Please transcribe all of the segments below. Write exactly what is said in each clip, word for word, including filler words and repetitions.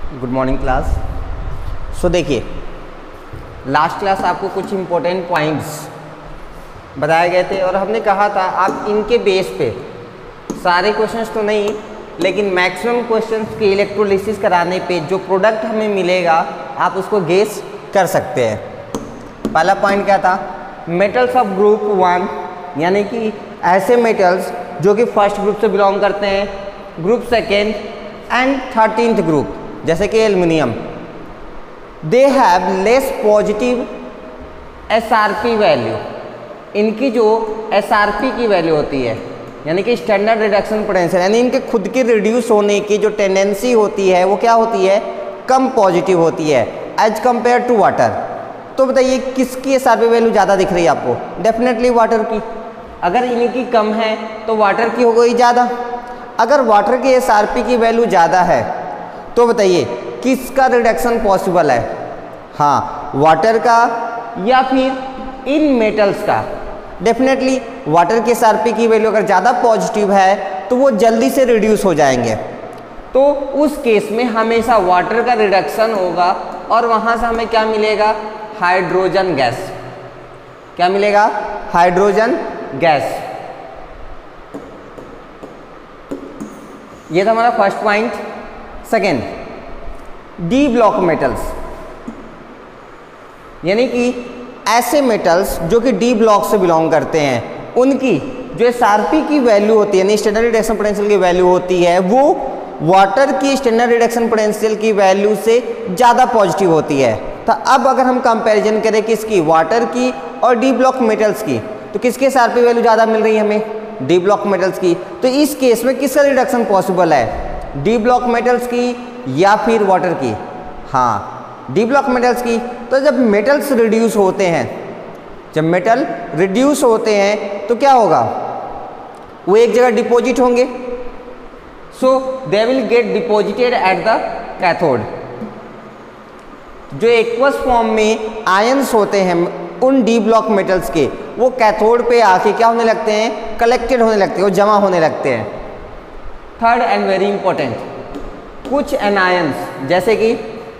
Good morning class. सो देखिए, last class आपको कुछ इम्पोर्टेंट पॉइंट्स बताए गए थे और हमने कहा था आप इनके बेस पे सारे क्वेश्चंस तो नहीं लेकिन मैक्सिमम क्वेश्चंस के इलेक्ट्रोलिसिस कराने पे जो प्रोडक्ट हमें मिलेगा आप उसको गेस कर सकते हैं। पहला पॉइंट क्या था? मेटल्स ऑफ ग्रुप वन, यानी कि ऐसे मेटल्स जो कि फर्स्ट ग्रुप से बिलोंग करते हैं, group second and thirteenth group, जैसे कि aluminium, they have less positive S R P value. इनकी जो एस आर पी की वैल्यू होती है यानी कि स्टैंडर्ड रिडक्शन पोटेंशियल, यानी इनके खुद की रिड्यूस होने की जो टेंडेंसी होती है वो क्या होती है? कम पॉजिटिव होती है एज कंपेयर टू वाटर। तो बताइए किसकी एस आर पी वैल्यू ज़्यादा दिख रही है आपको? डेफिनेटली वाटर की। अगर इनकी कम है तो वाटर की हो गई ज़्यादा। अगर वाटर की एस आर पी की वैल्यू ज़्यादा है तो बताइए किसका रिडक्शन पॉसिबल है? हाँ, वाटर का या फिर इन मेटल्स का। डेफिनेटली वाटर के एस आर पी की वैल्यू अगर ज़्यादा पॉजिटिव है तो वो जल्दी से रिड्यूस हो जाएंगे, तो उस केस में हमेशा वाटर का रिडक्शन होगा और वहाँ से हमें क्या मिलेगा? Hydrogen gas. क्या मिलेगा? Hydrogen gas. ये था हमारा first point. Second, D block metals, यानी कि ऐसे मेटल्स जो कि डी ब्लॉक से बिलोंग करते हैं, उनकी जो एस आर पी की वैल्यू होती है यानी स्टैंडर्ड रिडक्शन पोटेंशियल की वैल्यू होती है वो वाटर की स्टैंडर्ड रिडक्शन पोटेंशियल की वैल्यू से ज़्यादा पॉजिटिव होती है। तो अब अगर हम कंपैरिजन करें किसकी? वाटर की और डी ब्लॉक मेटल्स की, तो किसके एस आर पी वैल्यू ज़्यादा मिल रही है हमें? डी ब्लॉक मेटल्स की। तो इस केस में किसका रिडक्शन पॉसिबल है? डी ब्लॉक मेटल्स की या फिर वाटर की? हाँ, डी ब्लॉक मेटल्स की। तो जब मेटल्स रिड्यूस होते हैं, जब मेटल रिड्यूस होते हैं तो क्या होगा? वो एक जगह डिपॉजिट होंगे, so they will get deposited at the cathode. जो एक्वस फॉर्म में आयंस होते हैं उन डी ब्लॉक मेटल्स के, वो कैथोड पे आके क्या होने लगते हैं? कलेक्टेड होने लगते हैं, वो जमा होने लगते हैं। थर्ड एंड वेरी इंपॉर्टेंट, कुछ एनायंस जैसे कि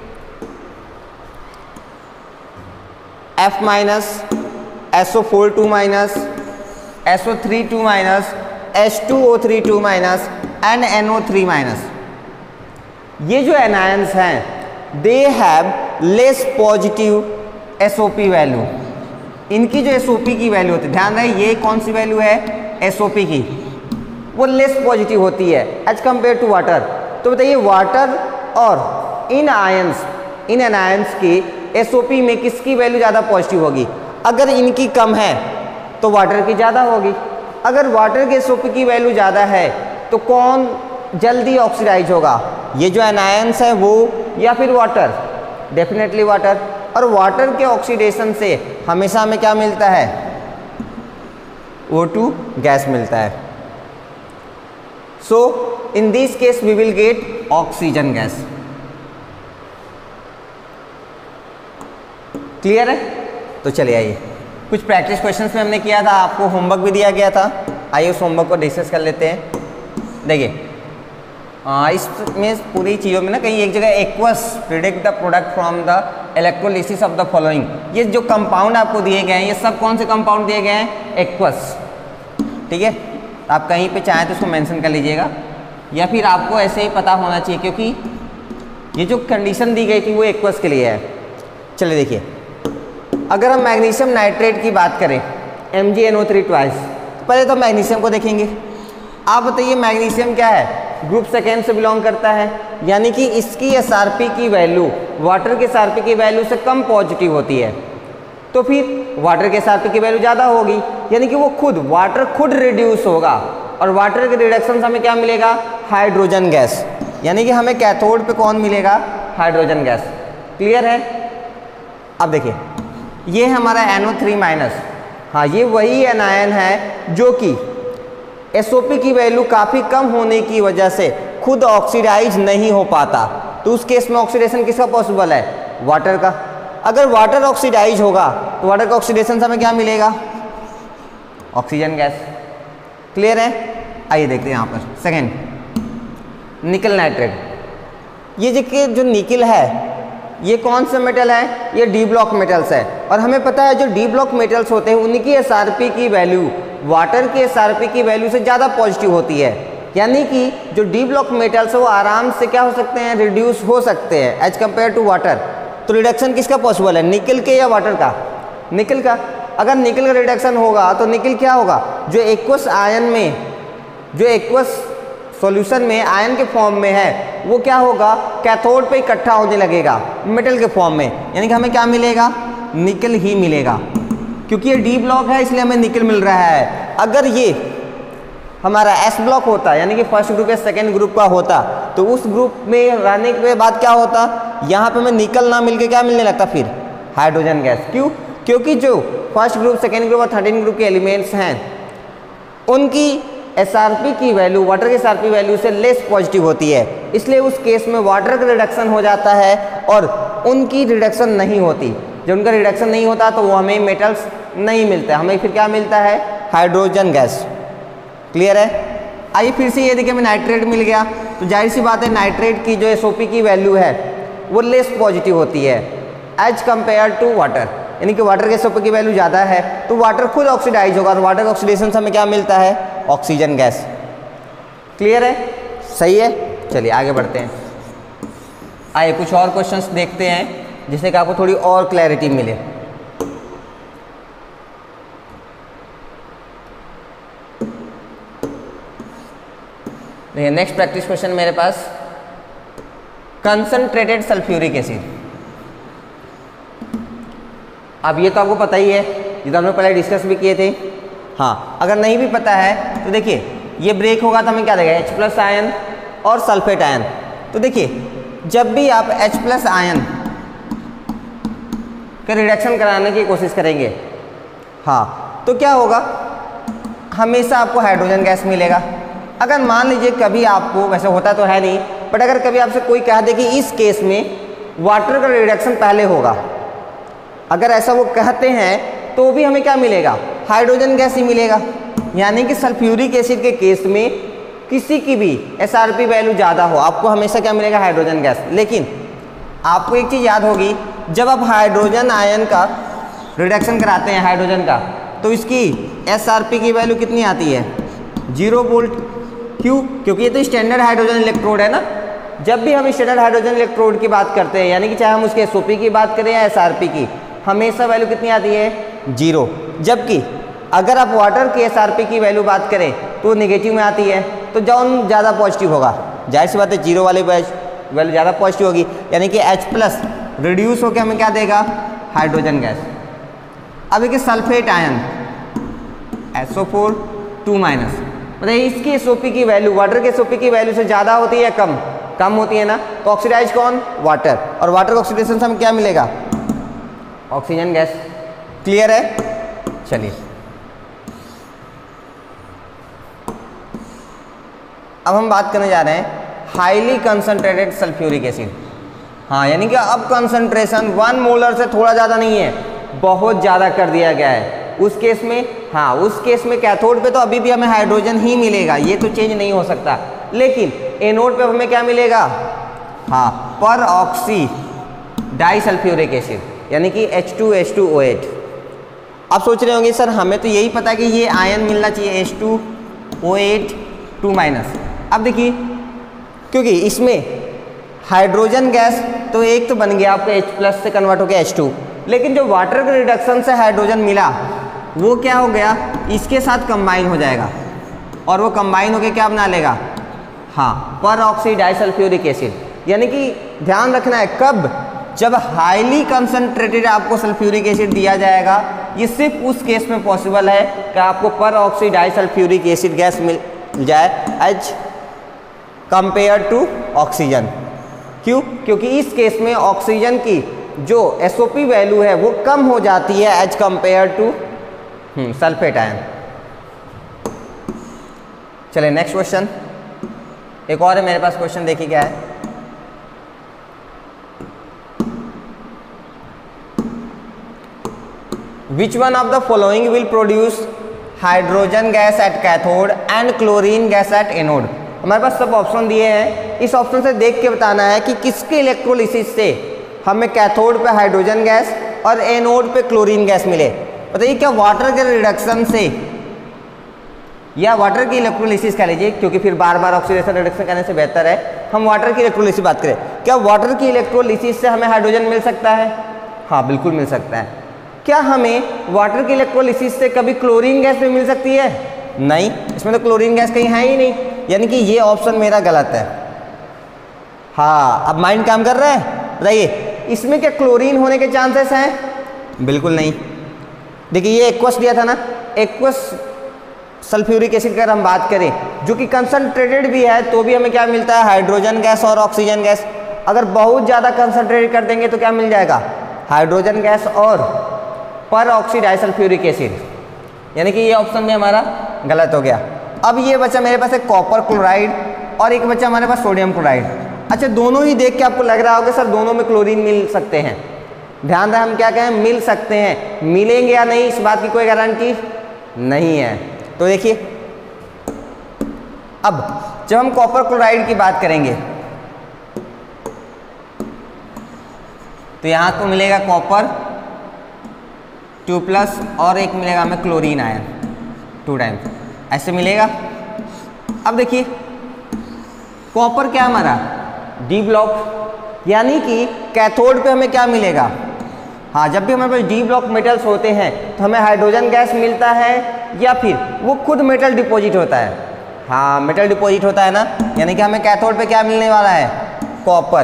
F minus, S O four two minus, S O three two minus, H two O three two minus and N O three minus, ये जो एनायंस हैं they have less positive S O P value. इनकी जो S O P की value होती है, ध्यान रहे ये कौन सी वैल्यू है? एस ओ पी की, वो लेस पॉजिटिव होती है एज कंपेयर टू वाटर। तो बताइए वाटर और इन आयंस, इन एनायंस की एस ओ पी में किसकी वैल्यू ज़्यादा पॉजिटिव होगी? अगर इनकी कम है तो वाटर की ज़्यादा होगी। अगर वाटर के एस ओ पी की वैल्यू ज़्यादा है तो कौन जल्दी ऑक्सीडाइज होगा? ये जो एनायंस है वो या फिर वाटर? Definitely water. और वाटर के ऑक्सीडेशन से हमेशा हमें क्या मिलता है? ओ टू गैस मिलता है। So in this case we will get oxygen gas. Clear है? तो चलिए आइए, कुछ प्रैक्टिस क्वेश्चंस में हमने किया था, आपको होमवर्क भी दिया गया था। आइए उस होमवर्क को डिस्कस कर लेते हैं। देखिए इसमें पूरी चीज़ों में ना कहीं एक जगह aqueous predict the product from the electrolysis of the following, ये जो कंपाउंड आपको दिए गए हैं ये सब कौन से कंपाउंड दिए गए हैं? एक्वस। ठीक है, आप कहीं पे चाहें तो उसको मेंशन कर लीजिएगा या फिर आपको ऐसे ही पता होना चाहिए क्योंकि ये जो कंडीशन दी गई थी वो एक्वस के लिए है। चलिए देखिए, अगर हम मैग्नीशियम नाइट्रेट की बात करें M G N O three twice, पहले तो मैग्नीशियम को देखेंगे। आप बताइए मैग्नीशियम क्या है? ग्रुप सेकेंड से बिलोंग करता है, यानी कि इसकी एस आर पी की वैल्यू वाटर के एस आर पी की वैल्यू से कम पॉजिटिव होती है, तो फिर वाटर के एस आर पी की वैल्यू ज़्यादा होगी, यानी कि वो खुद वाटर खुद रिड्यूस होगा और वाटर के रिडक्शन से हमें क्या मिलेगा? Hydrogen gas. यानी कि हमें कैथोड पे कौन मिलेगा? Hydrogen gas. क्लियर है? अब देखिए ये है हमारा एन ओ थ्री माइनस। हाँ, ये वही एनायन है जो कि एस ओ पी की वैल्यू काफ़ी कम होने की वजह से खुद ऑक्सीडाइज नहीं हो पाता, तो उस केस में ऑक्सीडेशन किसका पॉसिबल है? वाटर का। अगर वाटर ऑक्सीडाइज होगा तो वाटर का ऑक्सीडेशन से हमें क्या मिलेगा? Oxygen gas. क्लियर है? आइए देखते हैं यहाँ पर सेकेंड, निकल नाइट्रेट। ये जो जो निकल है ये कौन सा मेटल है, ये डी ब्लॉक मेटल्स है। और हमें पता है जो डी ब्लॉक मेटल्स होते हैं उनकी एसआरपी की वैल्यू वाटर की एसआरपी की वैल्यू से ज़्यादा पॉजिटिव होती है। यानी कि जो डी ब्लॉक मेटल्स है वो आराम से क्या हो सकते हैं, रिड्यूस हो सकते हैं एज कम्पेयर टू वाटर। तो रिडक्शन किसका पॉसिबल है, निकल के या वाटर का? निकल का। अगर निकल का रिडक्शन होगा तो निकल क्या होगा, जो एक्वस आयन में जो एक्वस सॉल्यूशन में आयन के फॉर्म में है वो क्या होगा, कैथोड पे इकट्ठा होने लगेगा मेटल के फॉर्म में। यानी कि हमें क्या मिलेगा, निकल ही मिलेगा। क्योंकि ये डी ब्लॉक है इसलिए हमें निकल मिल रहा है। अगर ये हमारा एस ब्लॉक होता यानी कि फर्स्ट ग्रुप या सेकेंड ग्रुप का होता तो उस ग्रुप में रहने के बाद क्या होता, यहाँ पे हमें निकल ना मिलके क्या मिलने लगता, फिर हाइड्रोजन गैस। क्यों? क्योंकि जो फर्स्ट ग्रुप सेकेंड ग्रुप और थर्टीन ग्रुप के एलिमेंट्स हैं उनकी एसआरपी की वैल्यू वाटर की एसआरपी वैल्यू से लेस पॉजिटिव होती है, इसलिए उस केस में वाटर का रिडक्शन हो जाता है और उनकी रिडक्शन नहीं होती। जब उनका रिडक्शन नहीं होता तो वो हमें मेटल्स नहीं मिलता, हमें फिर क्या मिलता है, हाइड्रोजन गैस। क्लियर है? आइए फिर से ये देखिए हमें नाइट्रेट मिल गया, तो जाहिर सी बात है नाइट्रेट की जो एसओपी की वैल्यू है वो लेस पॉजिटिव होती है एज कम्पेयर टू वाटर। यानी कि वाटर के एसओपी की वैल्यू ज़्यादा है तो वाटर खुद ऑक्सीडाइज होगा और वाटर का ऑक्सीडेशन से हमें क्या मिलता है, ऑक्सीजन गैस। क्लियर है? सही है। चलिए आगे बढ़ते हैं। आइए कुछ और क्वेश्चंस देखते हैं जिससे कि आपको थोड़ी और क्लैरिटी मिले। देखिए नेक्स्ट प्रैक्टिस क्वेश्चन मेरे पास, कंसंट्रेटेड सल्फ्यूरिक एसिड। अब ये तो आपको पता ही है, ये तो हमने पहले डिस्कस भी किए थे। हाँ, अगर नहीं भी पता है तो देखिए ये ब्रेक होगा तो हमें क्या देगा, H प्लस आयन और सल्फेट आयन। तो देखिए जब भी आप H प्लस आयन का रिडक्शन कराने की कोशिश करेंगे, हाँ, तो क्या होगा, हमेशा आपको हाइड्रोजन गैस मिलेगा। अगर मान लीजिए कभी आपको, वैसे होता तो है नहीं, बट अगर कभी आपसे कोई कह दे कि इस केस में वाटर का रिडक्शन पहले होगा, अगर ऐसा वो कहते हैं तो भी हमें क्या मिलेगा, हाइड्रोजन गैस ही मिलेगा। यानी कि सल्फ्यूरिक एसिड के केस में किसी की भी एसआरपी वैल्यू ज़्यादा हो आपको हमेशा क्या मिलेगा, हाइड्रोजन गैस। लेकिन आपको एक चीज़ याद होगी, जब आप हाइड्रोजन आयन का रिडक्शन कराते हैं हाइड्रोजन का, तो इसकी एसआरपी की वैल्यू कितनी आती है, जीरो वोल्ट। क्यों? क्योंकि ये तो स्टैंडर्ड हाइड्रोजन इलेक्ट्रोड है ना। जब भी हम स्टैंडर्ड हाइड्रोजन इलेक्ट्रोड की बात करते हैं, यानी कि चाहे हम उसके एसओपी की बात करें या एसआरपी की, हमेशा वैल्यू कितनी आती है, जीरो। जबकि अगर आप वाटर की एसआरपी की वैल्यू बात करें तो नेगेटिव में आती है, तो जौन ज़्यादा पॉजिटिव होगा, जाहिर सी बात है जीरो वाले वैल्यू ज़्यादा पॉजिटिव होगी, यानी कि H प्लस रिड्यूस होकर हमें क्या देगा, हाइड्रोजन गैस। अब देखिए sulphate ion S O four two minus, बताइए इसकी एसओपी की वैल्यू वाटर के एसओपी की वैल्यू से ज़्यादा होती है या कम, कम होती है ना। तो ऑक्सीडाइज कौन, वाटर, और वाटर का ऑक्सीडेशन से हमें क्या मिलेगा, ऑक्सीजन गैस। क्लियर है? चलिए अब हम बात करने जा रहे हैं हाईली कंसंट्रेटेड सल्फ्यूरिक एसिड। हाँ, यानी कि अब कंसंट्रेशन वन मोलर से थोड़ा ज़्यादा नहीं है, बहुत ज़्यादा कर दिया गया है। उस केस में, हाँ, उस केस में कैथोड पे तो अभी भी हमें हाइड्रोजन ही मिलेगा, ये तो चेंज नहीं हो सकता। लेकिन एनोड पे हमें क्या मिलेगा, हाँ, पर ऑक्सी डाई सल्फ्यूरिक एसिड, यानी कि H two H two O eight. आप सोच रहे होंगे सर हमें तो यही पता है कि ये आयन मिलना चाहिए H two O eight two minus. अब देखिए क्योंकि इसमें हाइड्रोजन गैस तो एक तो बन गया आपका H प्लस से कन्वर्ट हो गया एच टू, लेकिन जो वाटर के रिडक्शन से हाइड्रोजन मिला वो क्या हो गया, इसके साथ कंबाइन हो जाएगा और वो कंबाइन होकर क्या बना लेगा, हाँ, पर ऑक्सी डाइसल्फ्यूरिक एसिड। यानी कि ध्यान रखना है कब, जब हाईली कंसंट्रेटेड आपको सल्फ्यूरिक एसिड दिया जाएगा, ये सिर्फ उस केस में पॉसिबल है कि आपको peroxy disulphuric acid gas मिल जाए एज कंपेयर टू ऑक्सीजन। क्यों? क्योंकि इस केस में ऑक्सीजन की जो एसओपी वैल्यू है वो कम हो जाती है as compare to sulphate ion. चलिए नेक्स्ट क्वेश्चन, एक और है मेरे पास क्वेश्चन, देखिए क्या है। Which one of the following will produce hydrogen gas at cathode and chlorine gas at anode? हमारे पास सब ऑप्शन दिए हैं, इस ऑप्शन से देख के बताना है कि किसके इलेक्ट्रोलिसिस से हमें कैथोड पे हाइड्रोजन गैस और एनोड पे क्लोरीन गैस मिले। बताइए क्या वाटर के रिडक्शन से या वाटर की इलेक्ट्रोलिसिस कह लीजिए, क्योंकि फिर बार बार ऑक्सीडेशन रिडक्शन करने से बेहतर है हम वाटर की इलेक्ट्रोलिसिस बात करें। क्या वाटर की इलेक्ट्रोलिसिस से हमें हाइड्रोजन मिल सकता है? हाँ बिल्कुल मिल सकता है। क्या हमें वाटर की इलेक्ट्रोलिसिस से कभी क्लोरीन गैस भी मिल सकती है? नहीं, इसमें तो क्लोरीन गैस कहीं है ही नहीं, यानी कि ये ऑप्शन मेरा गलत है। हाँ अब माइंड काम कर रहा है। बताइए इसमें क्या क्लोरीन होने के चांसेस हैं? बिल्कुल नहीं। देखिए ये एक्वस दिया था ना, एक्वस सल्फ्यूरिक एसिड की अगर हम बात करें जो कि कंसंट्रेटेड भी है तो भी हमें क्या मिलता है? हाइड्रोजन गैस और ऑक्सीजन गैस। अगर बहुत ज़्यादा कंसंट्रेट कर देंगे तो क्या मिल जाएगा? हाइड्रोजन गैस और पर ऑक्सी डाइसल्फ्यूरिक एसिड, यानी कि ये ऑप्शन में हमारा गलत हो गया। अब ये बचा मेरे पास एक कॉपर क्लोराइड और एक बचा हमारे पास सोडियम क्लोराइड। अच्छा दोनों ही देख के आपको लग रहा होगा सर दोनों में क्लोरीन मिल सकते हैं। ध्यान रहे हम क्या कहें, मिल सकते हैं, मिलेंगे या नहीं इस बात की कोई गारंटी नहीं है। तो देखिए अब जब हम कॉपर क्लोराइड की बात करेंगे तो यहां तो मिलेगा कॉपर टू प्लस और एक मिलेगा हमें क्लोरीन आयन टू टाइम्स, ऐसे मिलेगा। अब देखिए कॉपर क्या हमारा डी ब्लॉक, यानी कि कैथोड पे हमें क्या मिलेगा? हाँ जब भी हमारे पास डी ब्लॉक मेटल्स होते हैं तो हमें हाइड्रोजन गैस मिलता है या फिर वो खुद मेटल डिपॉजिट होता है? हाँ मेटल डिपॉजिट होता है ना, यानी कि हमें कैथोड पे क्या मिलने वाला है? कॉपर।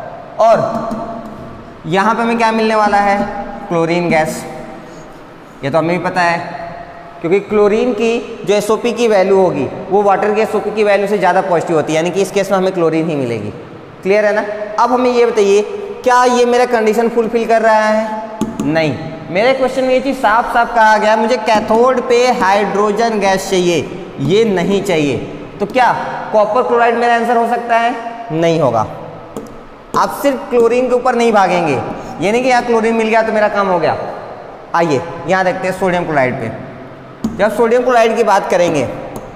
और यहाँ पे हमें क्या मिलने वाला है? Chlorine gas. ये तो हमें भी पता है क्योंकि क्लोरीन की जो एस ओ पी की वैल्यू होगी वो वाटर के एस ओ पी की वैल्यू से ज़्यादा पॉजिटिव होती है, यानी कि इस केस में हमें क्लोरीन ही मिलेगी। क्लियर है ना? अब हमें ये बताइए क्या ये मेरा कंडीशन फुलफिल कर रहा है? नहीं। मेरे क्वेश्चन में ये चीज़ साफ साफ कहा गया मुझे कैथोड पे हाइड्रोजन गैस चाहिए, ये नहीं चाहिए। तो क्या कॉपर क्लोराइड मेरा आंसर हो सकता है? नहीं होगा। आप सिर्फ क्लोरीन के ऊपर नहीं भागेंगे, ये नहीं कि यहाँ क्लोरीन मिल गया तो मेरा काम हो गया। आइए यहाँ देखते हैं सोडियम क्लोराइड पे। जब सोडियम क्लोराइड की बात करेंगे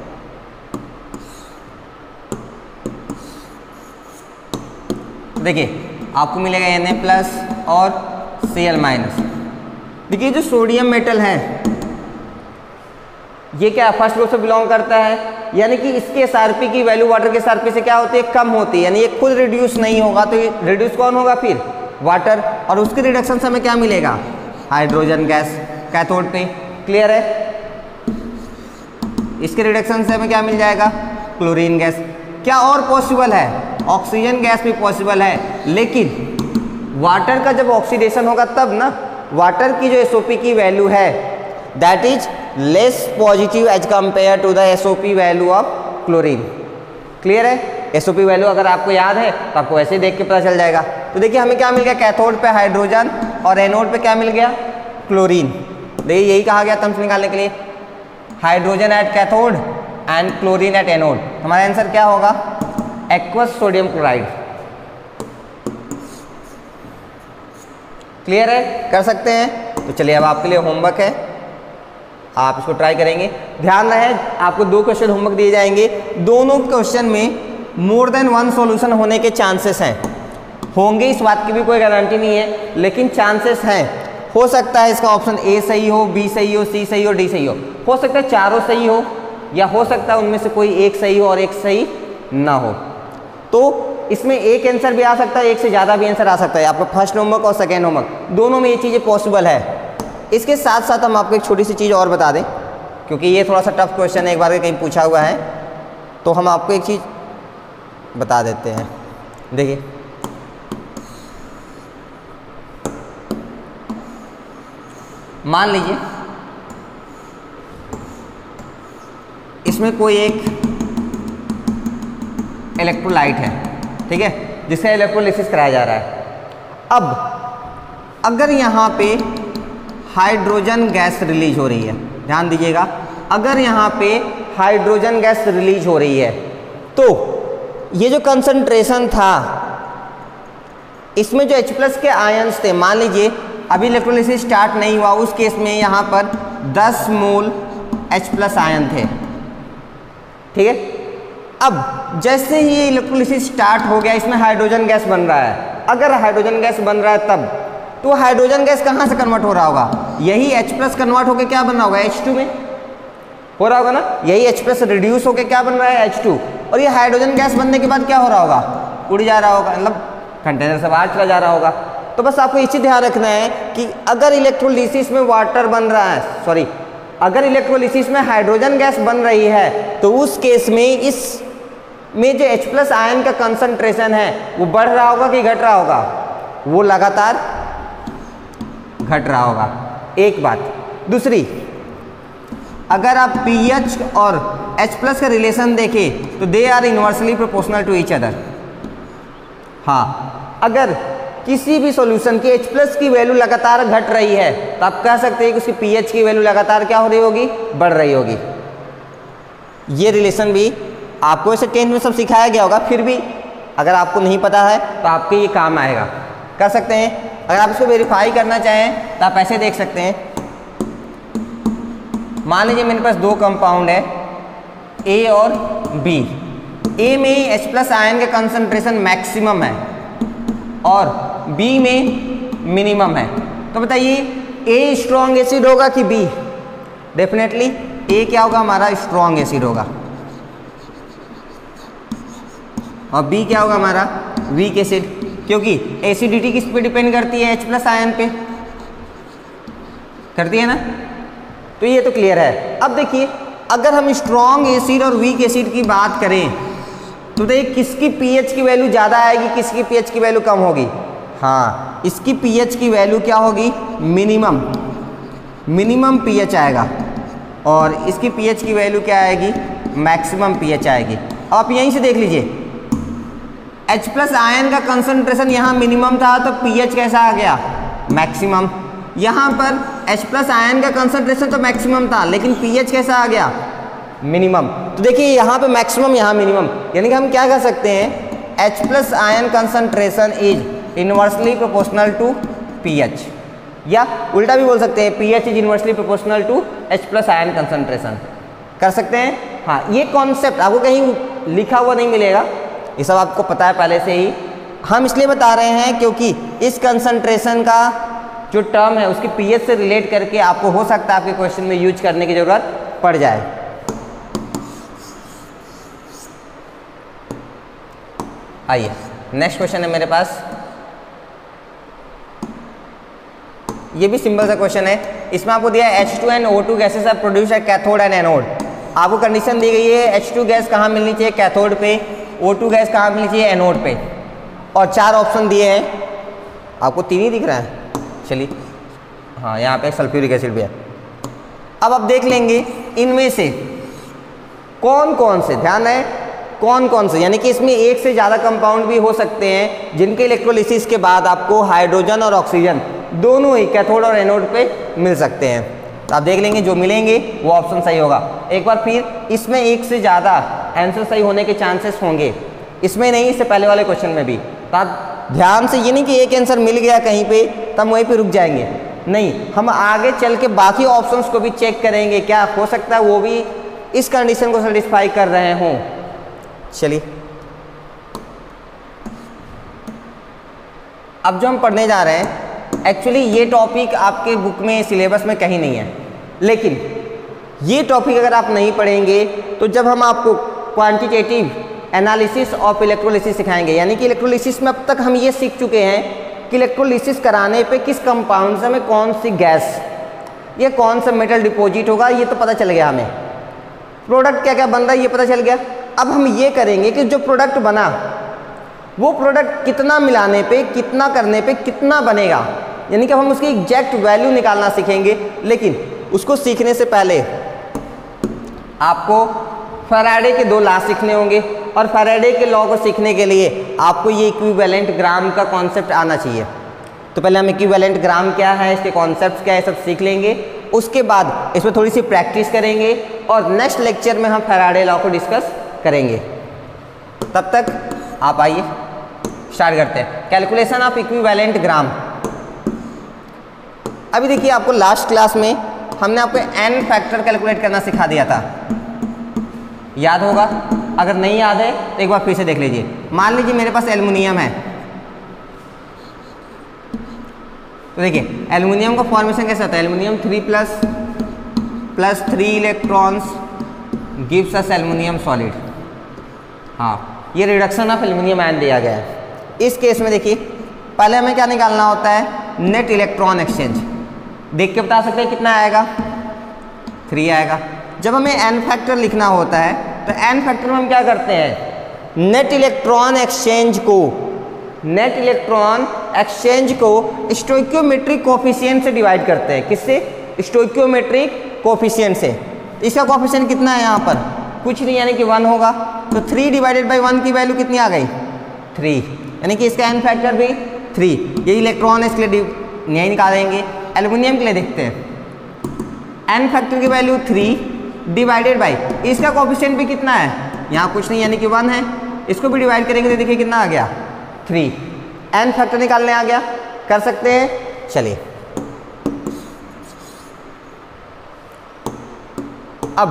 देखिए आपको मिलेगा एन ए प्लस और सी एल माइनस। देखिए जो सोडियम मेटल है ये क्या फर्स्ट ग्रुप से बिलोंग करता है, यानी कि इसके एस आर पी की वैल्यू वाटर के एस आर पी से क्या होती है? कम होती है, यानी ये खुद रिड्यूस नहीं होगा। तो ये रिड्यूस कौन होगा फिर? वाटर। और उसके रिडक्शन से हमें क्या मिलेगा? हाइड्रोजन गैस कैथोड पे। क्लियर है? इसके रिडक्शन से हमें क्या मिल जाएगा? Chlorine gas. क्या और पॉसिबल है? ऑक्सीजन गैस भी पॉसिबल है, लेकिन वाटर का जब ऑक्सीडेशन होगा तब ना, वाटर की जो एस ओ पी की वैल्यू है that is less positive as compare to the S O P value of chlorine. Clear है? एस ओ पी वैल्यू अगर आपको याद है तो आपको ऐसे देख के पता चल जाएगा। तो देखिए हमें क्या मिल गया? कैथोड पे हाइड्रोजन और एनोड पे क्या मिल गया? क्लोरीन। देखिए यही कहा गया टर्म्स निकालने के लिए, hydrogen at cathode and chlorine at anode. हमारा आंसर क्या होगा? Aqueous sodium chloride. क्लियर है? कर सकते हैं? तो चलिए अब आपके लिए होमवर्क है, आप इसको ट्राई करेंगे। ध्यान रहे आपको दो क्वेश्चन होमवर्क दिए जाएंगे, दोनों क्वेश्चन में मोर देन वन सॉल्यूशन होने के चांसेस हैं। होंगे इस बात की भी कोई गारंटी नहीं है, लेकिन चांसेस हैं। हो सकता है इसका ऑप्शन ए सही हो, बी सही हो, सी सही हो, डी सही हो। हो सकता है चारों सही हो, या हो सकता है उनमें से कोई एक सही हो और एक सही ना हो। तो इसमें एक आंसर भी आ सकता है, एक से ज़्यादा भी आंसर आ सकता है। आपका फर्स्ट होमवर्क और सेकेंड होमवर्क दोनों में ये चीज़ें पॉसिबल है। इसके साथ साथ हम आपको एक छोटी सी चीज़ और बता दें, क्योंकि ये थोड़ा सा टफ क्वेश्चन है, एक बार कहीं पूछा हुआ है, तो हम आपको एक चीज़ बता देते हैं। देखिए मान लीजिए इसमें कोई एक इलेक्ट्रोलाइट है, ठीक है, जिसका इलेक्ट्रोलिसिस कराया जा रहा है। अब अगर यहाँ पे हाइड्रोजन गैस रिलीज हो रही है, ध्यान दीजिएगा, अगर यहाँ पे हाइड्रोजन गैस रिलीज हो रही है तो ये जो कंसंट्रेशन था इसमें जो H प्लस के आयन्स थे, मान लीजिए अभी इलेक्ट्रोलिसिस स्टार्ट नहीं हुआ, उस केस में यहाँ पर दस मोल H प्लस आयन थे, ठीक है। अब जैसे ही इलेक्ट्रोलिसिस स्टार्ट हो गया, इसमें हाइड्रोजन गैस बन रहा है। अगर हाइड्रोजन गैस बन रहा है तब तो हाइड्रोजन गैस कहाँ से कन्वर्ट हो रहा होगा? यही H प्लस कन्वर्ट होकर क्या बन रहा होगा? एच टू में हो रहा होगा ना। यही H प्लस रिड्यूस होकर क्या बन रहा है? H two. और ये हाइड्रोजन गैस बनने के बाद क्या हो रहा होगा? उड़ जा रहा होगा, मतलब कंटेनर से बाहर चला जा रहा होगा। तो बस आपको इसी ध्यान रखना है कि अगर इलेक्ट्रोलिसिस में वाटर बन रहा है, सॉरी अगर इलेक्ट्रोलिसिस में हाइड्रोजन गैस बन रही है तो उस केस में इस में जो H प्लस आयन का कंसंट्रेशन है वो बढ़ रहा होगा कि घट रहा होगा? वो लगातार घट रहा होगा। एक बात। दूसरी, अगर आप pH और H प्लस का रिलेशन देखें तो they are inversely proportional to each other. हाँ, अगर किसी भी सॉल्यूशन की H प्लस की वैल्यू लगातार घट रही है तो आप कह सकते हैं कि उसकी pH की वैल्यू लगातार क्या हो रही होगी? बढ़ रही होगी। ये रिलेशन भी आपको ऐसे टेंथ में सब सिखाया गया होगा, फिर भी अगर आपको नहीं पता है तो आपके ये काम आएगा। कर सकते हैं। अगर आप इसको वेरीफाई करना चाहें तो आप ऐसे देख सकते हैं। मान लीजिए मेरे पास दो कंपाउंड है A और B। A में H प्लस आयन का कंसंट्रेशन मैक्सिमम है और B में मिनिमम है। तो बताइए A स्ट्रॉन्ग एसिड होगा कि B? डेफिनेटली A क्या होगा? हमारा स्ट्रॉन्ग एसिड होगा। और B क्या होगा? हमारा वीक एसिड, क्योंकि एसिडिटी किस पे डिपेंड करती है? H प्लस आयन पे करती है ना। तो ये तो क्लियर है। अब देखिए, अगर हम स्ट्रॉन्ग एसिड और वीक एसिड की बात करें तो देखिए किसकी pH की वैल्यू ज़्यादा आएगी, किसकी pH की वैल्यू कम होगी? हाँ, इसकी pH की वैल्यू क्या होगी? मिनिमम मिनिमम pH आएगा और इसकी pH की वैल्यू क्या आएगी? मैक्सिमम pH आएगी। अब आप यहीं से देख लीजिए, H प्लस आयन का कंसंट्रेशन यहाँ मिनिमम था तो pH कैसा आ गया? मैक्सिमम। यहाँ पर H प्लस आयन का कंसंट्रेशन तो मैक्सिमम था लेकिन pH कैसा आ गया? मिनिमम। तो देखिए यहाँ पे मैक्सिमम, यहाँ मिनिमम, यानी कि हम क्या कह सकते हैं? H plus ion concentration is inversely proportional to pH, या उल्टा भी बोल सकते हैं pH is inversely proportional to H plus ion concentration. कर सकते हैं। हाँ, ये कॉन्सेप्ट आपको कहीं लिखा हुआ नहीं मिलेगा, ये सब आपको पता है पहले से ही। हम इसलिए बता रहे हैं क्योंकि इस कंसंट्रेशन का जो टर्म है उसकी pH से रिलेट करके आपको हो सकता है आपके क्वेश्चन में यूज करने की जरूरत पड़ जाए। आइए नेक्स्ट क्वेश्चन है मेरे पास। ये भी सिंपल सा क्वेश्चन है। इसमें आपको दिया है H two and O two gases are produced at cathode and anode. आपको कंडीशन दी गई है H टू गैस कहाँ मिलनी चाहिए? कैथोड पे। O टू गैस कहाँ मिलनी चाहिए? एनोड पे। और चार ऑप्शन दिए हैं। आपको तीन ही दिख रहा है? चलिए, हाँ, यहाँ पे सल्फ्यूरिक एसिड भी है। अब आप देख लेंगे इनमें से कौन कौन से, ध्यान है, कौन कौन से, यानी कि इसमें एक से ज़्यादा कंपाउंड भी हो सकते हैं जिनके इलेक्ट्रोलिसिस के बाद आपको हाइड्रोजन और ऑक्सीजन दोनों ही कैथोड और एनोड पे मिल सकते हैं। तो आप देख लेंगे जो मिलेंगे वो ऑप्शन सही होगा। एक बार फिर इसमें एक से ज़्यादा आंसर सही होने के चांसेस होंगे, इसमें नहीं, इससे पहले वाले क्वेश्चन में भी। तो आप ध्यान से, ये नहीं कि एक आंसर मिल गया कहीं पे तो हम वहीं पे रुक जाएंगे, नहीं, हम आगे चल के बाकी ऑप्शंस को भी चेक करेंगे, क्या हो सकता है वो भी इस कंडीशन को सेटिस्फाई कर रहे हों। चलिए, अब जो हम पढ़ने जा रहे हैं, एक्चुअली ये टॉपिक आपके बुक में, सिलेबस में कहीं नहीं है, लेकिन ये टॉपिक अगर आप नहीं पढ़ेंगे तो जब हम आपको क्वांटिटेटिव एनालिसिस ऑफ इलेक्ट्रोलिसिस सिखाएंगे, यानी कि इलेक्ट्रोलिसिस में अब तक हम ये सीख चुके हैं कि इलेक्ट्रोलिसिस कराने पे किस कंपाउंड से में कौन सी गैस या कौन सा मेटल डिपॉजिट होगा, ये तो पता चल गया हमें। प्रोडक्ट क्या क्या बन रहा है ये पता चल गया। अब हम ये करेंगे कि जो प्रोडक्ट बना वो प्रोडक्ट कितना मिलाने पे, कितना करने पे कितना बनेगा, यानी कि हम उसकी एग्जैक्ट वैल्यू निकालना सीखेंगे। लेकिन उसको सीखने से पहले आपको फैराडे के दो लॉ सीखने होंगे, और फैराडे के लॉ को सीखने के लिए आपको ये इक्विवेलेंट ग्राम का कॉन्सेप्ट आना चाहिए। तो पहले हम इक्विवेलेंट ग्राम क्या है, इसके कॉन्सेप्ट क्या है, सब सीख लेंगे। उसके बाद इसमें थोड़ी सी प्रैक्टिस करेंगे और नेक्स्ट लेक्चर में हम फैराडे लॉ को डिस्कस करेंगे। तब तक आप आइए स्टार्ट करते हैं कैलकुलेशन ऑफ इक्विवेलेंट ग्राम। अभी देखिए, आपको लास्ट क्लास में हमने आपको एन फैक्टर कैलकुलेट करना सिखा दिया था, याद होगा। अगर नहीं याद है तो एक बार फिर से देख लीजिए। मान लीजिए मेरे पास एल्युमिनियम है, तो देखिए एल्युमिनियम का फॉर्मेशन कैसा होता है, aluminium three plus plus three electrons gives us aluminium solid. हाँ, ये रिडक्शन ऑफ एल्युमिनियम आयन दिया गया है। इस केस में देखिए पहले हमें क्या निकालना होता है, नेट इलेक्ट्रॉन एक्सचेंज। देख के बता सकते हैं कितना आएगा, थ्री आएगा। जब हमें एन फैक्टर लिखना होता है तो एन फैक्टर में हम क्या करते हैं, नेट इलेक्ट्रॉन एक्सचेंज को नेट इलेक्ट्रॉन एक्सचेंज को स्टोइकियोमेट्रिक कोफिशिएंट से डिवाइड करते हैं। किससे, स्टोइकियोमेट्रिक कोफिशिएंट से। इसका कोफिशिएंट कितना है यहाँ पर, कुछ नहीं, यानी कि वन होगा। तो थ्री डिवाइडेड बाई वन की वैल्यू कितनी आ गई, थ्री, यानी कि इसका एन फैक्टर भी थ्री। ये इलेक्ट्रॉन इसके लिए नहीं निकालेंगे, एल्युमिनियम के लिए देखते हैं। एन फैक्टर की वैल्यू थ्री डिवाइडेड बाई इसका कोफिशिएंट भी कितना है, यहाँ कुछ नहीं, यानी कि वन है। इसको भी डिवाइड करेंगे तो देखिए कितना आ गया, थ्री। एन फैक्टर निकालने आ गया, कर सकते हैं। चलिए अब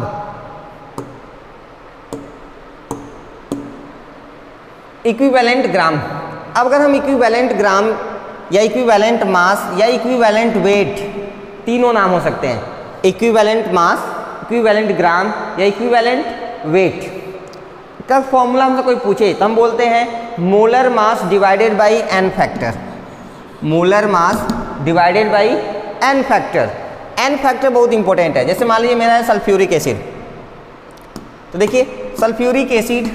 इक्विवेलेंट ग्राम। अब अगर हम इक्विवेलेंट ग्राम या इक्विवेलेंट मास या इक्विवेलेंट वेट, तीनों नाम हो सकते हैं, इक्विवेलेंट मास, इक्विवेलेंट ग्राम या इक्विवेलेंट वेट का फॉर्मूला हमसे कोई पूछे तो हम बोलते हैं molar mass divided by n factor. Molar mass divided by n factor. N factor बहुत इंपॉर्टेंट है। जैसे मान लीजिए मेरा है सल्फ्यूरिक एसिड, तो देखिए सल्फ्यूरिक एसिड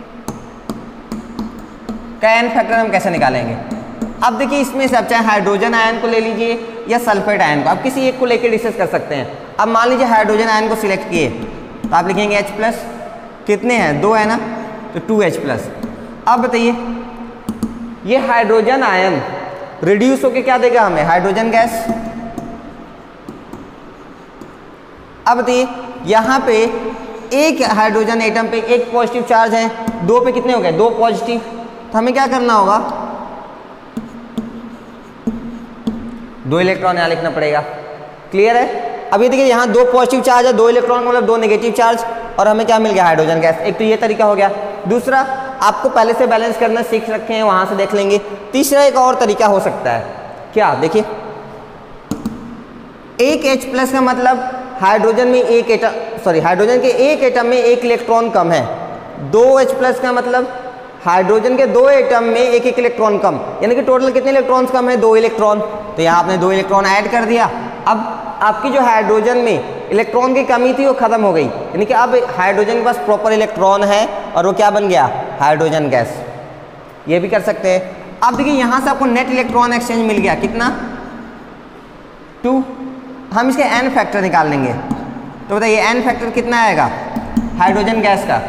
का एन फैक्टर हम कैसे निकालेंगे। अब देखिए इसमें से आप चाहे हाइड्रोजन आयन को ले लीजिए या सल्फेट आयन को, आप किसी एक को लेकर डिस्कस कर सकते हैं। अब मान लीजिए हाइड्रोजन आयन को सिलेक्ट किए तो आप लिखेंगे H प्लस, कितने हैं, दो है ना, तो टू एच प्लस। अब बताइए ये हाइड्रोजन आयन रिड्यूस होके क्या देगा हमें, हाइड्रोजन गैस। अब बताइए यहाँ पे एक हाइड्रोजन एटम पे एक पॉजिटिव चार्ज है, दो पे कितने हो गए, दो पॉजिटिव। तो हमें क्या करना होगा, दो इलेक्ट्रॉन यहाँ लिखना पड़ेगा। क्लियर है। अभी देखिए यहाँ दो पॉजिटिव चार्ज है, दो इलेक्ट्रॉन मतलब दो नेगेटिव चार्ज, और हमें क्या मिल गया, हाइड्रोजन गैस। एक तो ये तरीका हो गया। दूसरा, आपको पहले से बैलेंस करना सीख रखे हैं, वहाँ से देख लेंगे। तीसरा एक और तरीका हो सकता है, क्या, देखिए एक H प्लस का मतलब हाइड्रोजन में एक एटम, सॉरी हाइड्रोजन के एक एटम में एक इलेक्ट्रॉन कम है। दो H प्लस का मतलब हाइड्रोजन के दो एटम में एक एक इलेक्ट्रॉन कम, यानी कि टोटल कितने इलेक्ट्रॉन्स कम है, दो इलेक्ट्रॉन। तो यहाँ आपने दो इलेक्ट्रॉन ऐड कर दिया। अब आपकी जो हाइड्रोजन में इलेक्ट्रॉन की कमी थी वो खत्म हो गई, यानी कि अब हाइड्रोजन के पास प्रॉपर इलेक्ट्रॉन है और वो क्या बन गया, हाइड्रोजन गैस। ये भी कर सकते हैं। अब देखिए यहाँ से आपको नेट इलेक्ट्रॉन एक्सचेंज मिल गया, कितना, टू। हम इसके एन फैक्टर निकाल लेंगे, तो बताइए एन फैक्टर कितना आएगा हाइड्रोजन गैस का,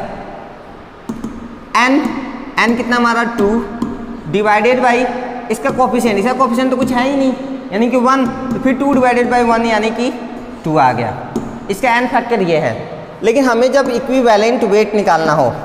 एन एन कितना हमारा, टू डिवाइडेड बाई इसका कोफिशिएंट, इसका कोफिशिएंट तो कुछ है ही नहीं, यानी कि वन, तो फिर टू डिवाइडेड बाई वन यानी कि टू आ गया। इसका एन फैक्टर ये है। लेकिन हमें जब इक्विवेलेंट वेट निकालना हो,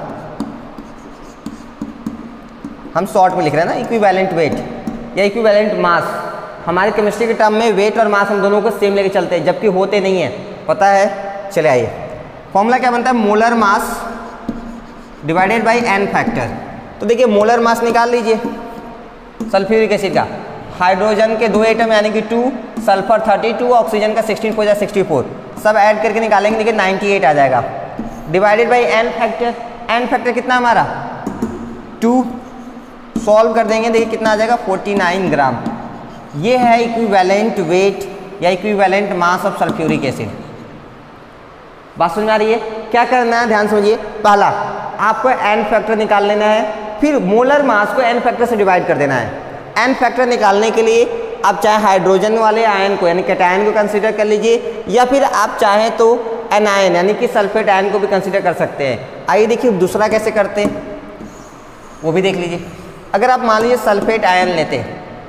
हम शॉर्ट में लिख रहे हैं ना, इक्विवेलेंट वेट या इक्विवेलेंट मास। हमारे केमिस्ट्री के टर्म में वेट और मास हम दोनों को सेम लेके चलते हैं, जबकि होते नहीं है, पता है। चले आइए, फॉर्मूला क्या बनता है, molar mass divided by n factor. तो देखिए मोलर मास निकाल लीजिए सल्फ्यूरिक एसिड का, हाइड्रोजन के दो एटम यानी कि two, sulphur thirty two, oxygen का सिक्सटीन फोर या सिक्सटी फोर, सब ऐड करके निकालेंगे, देखिए नाइन्टी एट आ जाएगा। Divided by n factor, n factor कितना हमारा, टू, सॉल्व कर देंगे, देखिए कितना आ जाएगा, फोर्टी नाइन ग्राम। ये है इक्विवेलेंट वेट या equivalent mass of sulphuric acid. बात समझ में आ रही है। क्या करना है, ध्यान समझिए। पहला आपको एन फैक्टर निकाल लेना है, फिर मोलर मास को एन फैक्टर से डिवाइड कर देना है। एन फैक्टर निकालने के लिए आप चाहे हाइड्रोजन वाले आयन को यानी कैटायन को कंसीडर कर लीजिए, या फिर आप चाहें तो एनायन यानी कि सल्फेट आयन को भी कंसीडर कर सकते हैं। आइए देखिए दूसरा कैसे करते हैं, वो भी देख लीजिए। अगर आप मान लीजिए सल्फेट आयन लेते,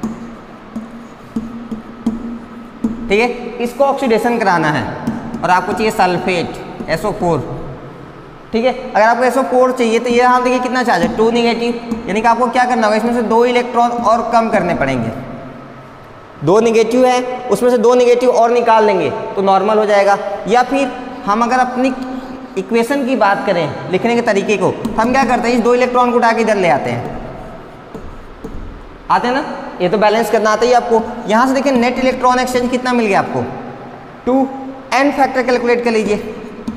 ठीक है, इसको ऑक्सीडेशन कराना है और आपको चाहिए सल्फेट एस ओ फोर, ठीक है। अगर आपको एस ओ फोर चाहिए तो ये यहाँ देखिए कितना चार्ज है, टू निगेटिव, यानी कि आपको क्या करना होगा, इसमें से दो इलेक्ट्रॉन और कम करने पड़ेंगे। दो निगेटिव है, उसमें से दो निगेटिव और निकाल लेंगे तो नॉर्मल हो जाएगा। या फिर हम अगर अपनी इक्वेशन की बात करें लिखने के तरीके को, तो हम क्या करते हैं, इस दो इलेक्ट्रॉन को उठा के इधर ले आते हैं, आते हैं ना, ये तो बैलेंस करना आता ही आपको। यहाँ से देखिए नेट इलेक्ट्रॉन एक्सचेंज कितना मिल गया आपको, टू। एन फैक्टर कैलकुलेट कर लीजिए।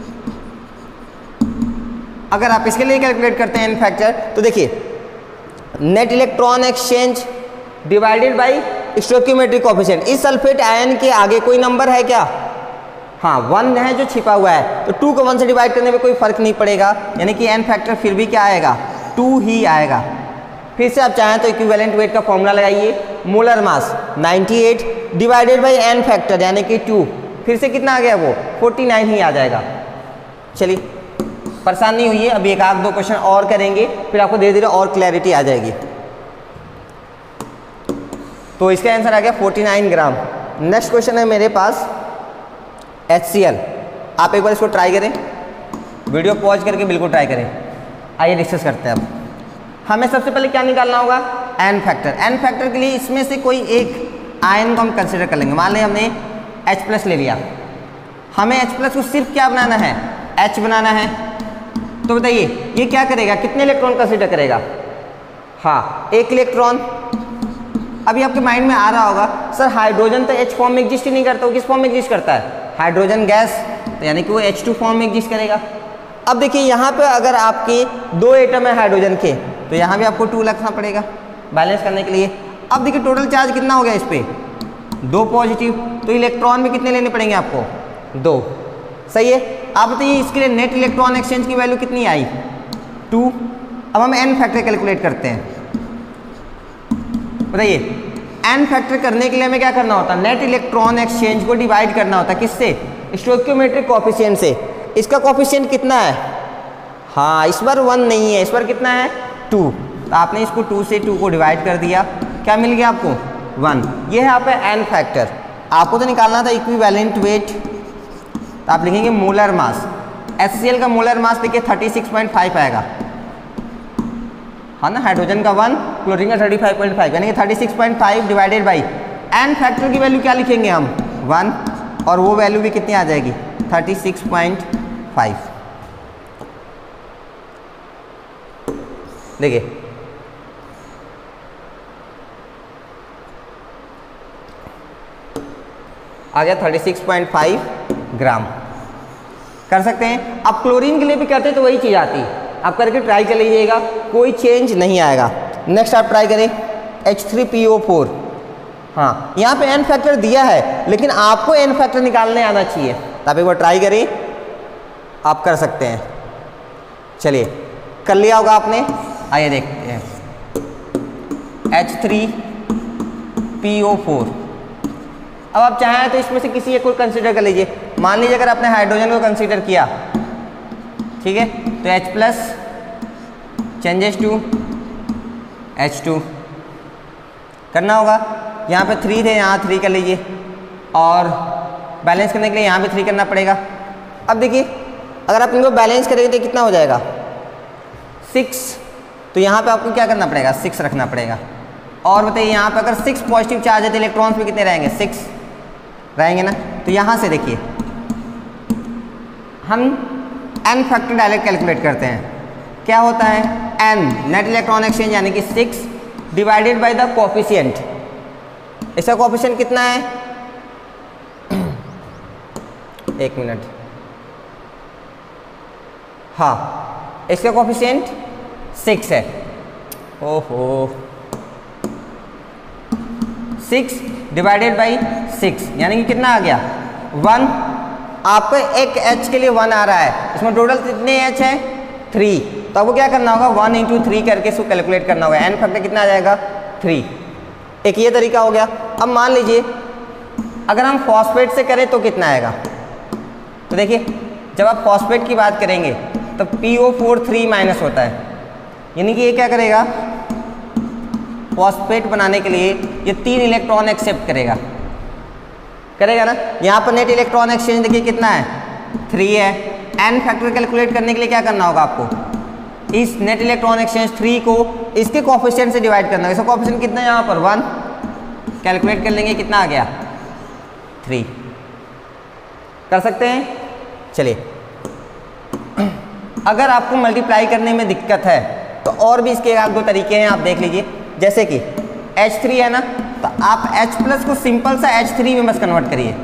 अगर आप इसके लिए कैलकुलेट करते हैं एन फैक्टर, तो देखिए net electron exchange divided by stoichiometric coefficient. इस सल्फेट आयन के आगे कोई नंबर है क्या, हाँ वन है जो छिपा हुआ है, तो टू को वन से डिवाइड करने में कोई फर्क नहीं पड़ेगा, यानी कि एन फैक्टर फिर भी क्या आएगा, टू ही आएगा। फिर से आप चाहें तो इक्विवेलेंट वेट का फॉर्मूला लगाइए, मोलर मास अट्ठानवे डिवाइडेड बाई एन फैक्टर यानी कि टू, फिर से कितना आ गया वो उनचास ही आ जाएगा। चलिए परेशान नहीं हुई है, अभी एक आध दो क्वेश्चन और करेंगे, फिर आपको धीरे धीरे और क्लैरिटी आ जाएगी। तो इसका आंसर आ गया उनचास ग्राम। नेक्स्ट क्वेश्चन है मेरे पास एच सी एल। आप एक बार इसको ट्राई करें, वीडियो पॉज करके बिल्कुल ट्राई करें। आइए डिस्कस करते हैं अब। हमें सबसे पहले क्या निकालना होगा, एन फैक्टर। एन फैक्टर के लिए इसमें से कोई एक आयन को हम कंसिडर कर लेंगे। मान लें हमने H प्लस ले लिया, हमें H प्लस को सिर्फ क्या बनाना है, H बनाना है। तो बताइए ये क्या करेगा, कितने इलेक्ट्रॉन कंसिडर करेगा, हाँ एक इलेक्ट्रॉन। अभी आपके माइंड में आ रहा होगा सर हाइड्रोजन तो H फॉर्म में एग्जिस्ट ही नहीं करता, वो किस फॉर्म में एग्जिस्ट करता है, हाइड्रोजन गैस, तो यानी कि वो एच टू फॉर्म में एग्जिस्ट करेगा। अब देखिए यहाँ पे अगर आपके दो एटम है हाइड्रोजन के, तो यहाँ भी आपको टू रखना पड़ेगा बैलेंस करने के लिए। अब देखिए टोटल चार्ज कितना हो गया इस पर, दो पॉजिटिव, तो इलेक्ट्रॉन भी कितने लेने पड़ेंगे आपको, दो। सही है। आप बताइए इसके लिए नेट इलेक्ट्रॉन एक्सचेंज की वैल्यू कितनी आई, टू। अब हम एन फैक्टर कैलकुलेट करते हैं। बताइए एन फैक्टर करने के लिए हमें क्या करना होता है, नेट इलेक्ट्रॉन एक्सचेंज को डिवाइड करना होता है किससे, स्टोइकियोमेट्रिक कोएफिशिएंट से। इसका कोएफिशिएंट कितना है, हाँ इस बार वन नहीं है, इस बार कितना है, टू। तो आपने इसको टू से टू को डिवाइड कर दिया, क्या मिल गया आपको, वन। ये है आपका एन फैक्टर। आपको तो निकालना था इक्विवेलेंट वेट, तो आप लिखेंगे molar mass. H C L का मोलर मास देखिए थर्टी सिक्स पॉइंट फाइव आएगा, हाँ ना, हाइड्रोजन का वन, क्लोरीन का थर्टी फाइव पॉइंट फाइव, यानी कि thirty six point five divided by n factor की वैल्यू क्या लिखेंगे हम, वन, और वो वैल्यू भी कितनी आ जाएगी, थर्टी सिक्स पॉइंट फाइव। देखिए आ गया thirty six point five gram. कर सकते हैं। अब क्लोरीन के लिए भी करते तो वही चीज़ आती, आप करके ट्राई कर लीजिएगा, कोई चेंज नहीं आएगा। नेक्स्ट आप ट्राई करें H three P O four. हाँ यहाँ पे एन फैक्टर दिया है, लेकिन आपको एन फैक्टर निकालने आना चाहिए, तो आप एक बार ट्राई करें, आप कर सकते हैं। चलिए कर लिया होगा आपने, आइए देखते हैं H three P O four. अब आप चाहें तो इसमें से किसी एक को कंसीडर कर लीजिए। मान लीजिए अगर आपने हाइड्रोजन को कंसीडर किया, ठीक है, तो H plus changes to H two करना होगा। यहाँ पे थ्री थे, यहाँ थ्री कर लीजिए, और बैलेंस करने के लिए यहाँ भी थ्री करना पड़ेगा। अब देखिए अगर आप इनको बैलेंस करेंगे तो कितना हो जाएगा, सिक्स। तो यहाँ पे आपको क्या करना पड़ेगा, सिक्स रखना पड़ेगा। और बताइए यहाँ पे अगर सिक्स पॉजिटिव चार्ज है तो इलेक्ट्रॉन्स भी कितने रहेंगे, सिक्स रहेंगे ना। तो यहाँ से देखिए हम एन फैक्टर डायरेक्ट कैलकुलेट करते हैं। क्या होता है, एन नेट इलेक्ट्रॉन एक्सचेंज यानी कि six divided by the coefficient. इसका कोएफिशिएंट कितना है, एक मिनट, हाँ इसका कोएफिशिएंट सिक्स है। ओहो, सिक्स डिवाइडेड बाई सिक्स यानी कि कितना आ गया, वन। आपको एक एच के लिए वन आ रहा है, इसमें टोटल कितने एच है, थ्री। तो आपको क्या करना होगा, वन इंटू थ्री करके इसको कैलकुलेट करना होगा। एन फैक्टर कितना आ जाएगा, थ्री। एक ये तरीका हो गया। अब मान लीजिए अगर हम फॉस्फेट से करें तो कितना आएगा, तो देखिए जब आप फॉस्फेट की बात करेंगे तो P O four three minus होता है, यानी कि ये क्या करेगा, फॉस्फेट बनाने के लिए ये तीन इलेक्ट्रॉन एक्सेप्ट करेगा, करेगा ना। यहाँ पर नेट इलेक्ट्रॉन एक्सचेंज देखिए कितना है, थ्री है। एन फैक्टर कैलकुलेट करने के लिए क्या करना होगा आपको, इस नेट इलेक्ट्रॉन एक्सचेंज थ्री को इसके कोएफिशिएंट से डिवाइड करना है। इसका कोएफिशिएंट कितना है यहाँ पर, वन। कैलकुलेट कर लेंगे कितना आ गया, थ्री। कर सकते हैं। चलिए अगर आपको मल्टीप्लाई करने में दिक्कत है तो और भी इसके एक दो तरीके हैं, आप देख लीजिए। जैसे कि एच थ्री है ना, तो आप H प्लस को सिंपल सा एच थ्री में बस कन्वर्ट करिए।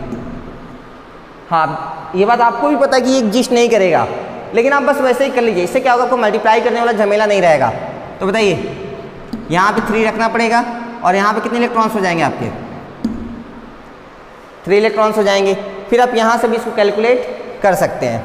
हाँ, ये बात आपको भी पता है कि ये एग्जिस्ट नहीं करेगा, लेकिन आप बस वैसे ही कर लीजिए। इससे क्या होगा, आपको मल्टीप्लाई करने वाला झमेला नहीं रहेगा। तो बताइए, यहाँ पे थ्री रखना पड़ेगा और यहाँ पे कितने इलेक्ट्रॉन्स हो जाएंगे आपके, थ्री इलेक्ट्रॉन्स हो जाएंगे। फिर आप यहाँ से भी इसको कैलकुलेट कर सकते हैं।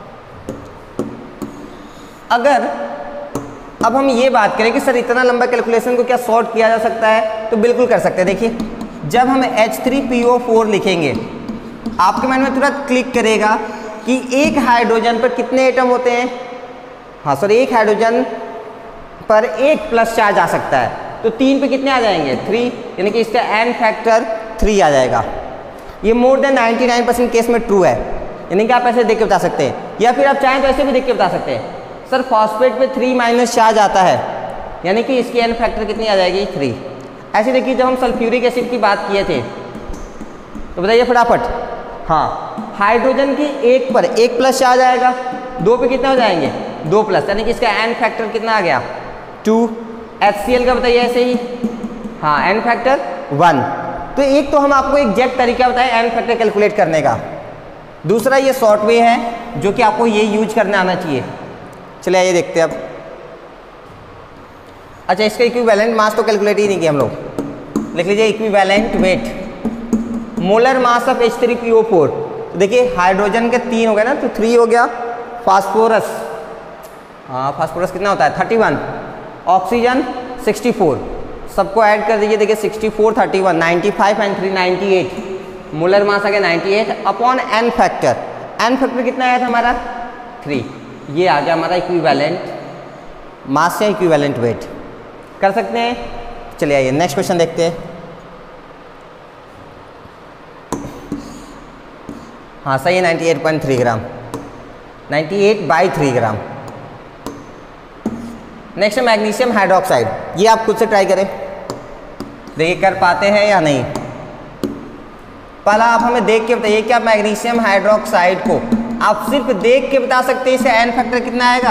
अगर अब हम ये बात करें कि सर इतना लंबा कैलकुलेशन को क्या सॉर्ट किया जा सकता है, तो बिल्कुल कर सकते हैं। देखिए, जब हम H three P O four लिखेंगे, आपके मन में तुरंत क्लिक करेगा कि एक हाइड्रोजन पर कितने एटम होते हैं। हाँ सर, एक हाइड्रोजन पर एक प्लस चार्ज आ सकता है, तो तीन पे कितने आ जाएंगे, थ्री, यानी कि इसका एन फैक्टर थ्री आ जाएगा। ये more than ninety nine percent case में ट्रू है, यानी कि आप ऐसे देख के बता सकते हैं, या फिर आप चाहें तो ऐसे भी देख के बता सकते हैं। सर फॉस्फेट पे थ्री माइनस चार्ज आता है, यानी कि इसकी एन फैक्टर कितनी आ जाएगी, थ्री। ऐसे देखिए, जब हम सल्फ्यूरिक एसिड की बात किए थे तो बताइए फटाफट। हाँ, हाइड्रोजन की एक पर एक प्लस चार्ज आएगा, दो पे कितने हो जाएंगे, दो प्लस, यानी कि इसका एन फैक्टर कितना आ गया, टू। एच सी एल का बताइए ऐसे ही, हाँ एन फैक्टर वन। तो एक तो हम आपको एग्जैक्ट तरीका बताएं एन फैक्टर कैलकुलेट करने का, दूसरा ये शॉर्ट वे है जो कि आपको ये यूज करने आना चाहिए। चलिए आइए देखते हैं अब। अच्छा, इसका इक्विवेलेंट मास तो कैलकुलेट ही नहीं किया हम लोग। लिख लीजिए equivalent weight, molar mass of H three P O four. तो देखिए, हाइड्रोजन के तीन हो गए ना, तो थ्री हो गया। फास्फोरस, हाँ फास्फोरस कितना होता है, thirty one. Oxygen sixty four, सबको ऐड कर दीजिए। देखिए sixty four, thirty one, ninety five and three ninety eight. Molar mass आ गया ninety eight upon n factor. N factor कितना आया था हमारा, थ्री। ये आ गया हमारा इक्विवेलेंट मास या इक्विवेलेंट वेट। कर सकते हैं। चलिए आइए नेक्स्ट क्वेश्चन देखते हैं। हाँ सही है, ninety eight point three gram, ninety eight by three gram. Next है मैग्नीशियम हाइड्रोक्साइड। ये आप खुद से ट्राई करें, देखिए कर पाते हैं या नहीं। पहला आप हमें देख के बताइए कि आप मैग्नीशियम हाइड्रोक्साइड को आप सिर्फ देख के बता सकते हैं इसे एन फैक्टर कितना आएगा।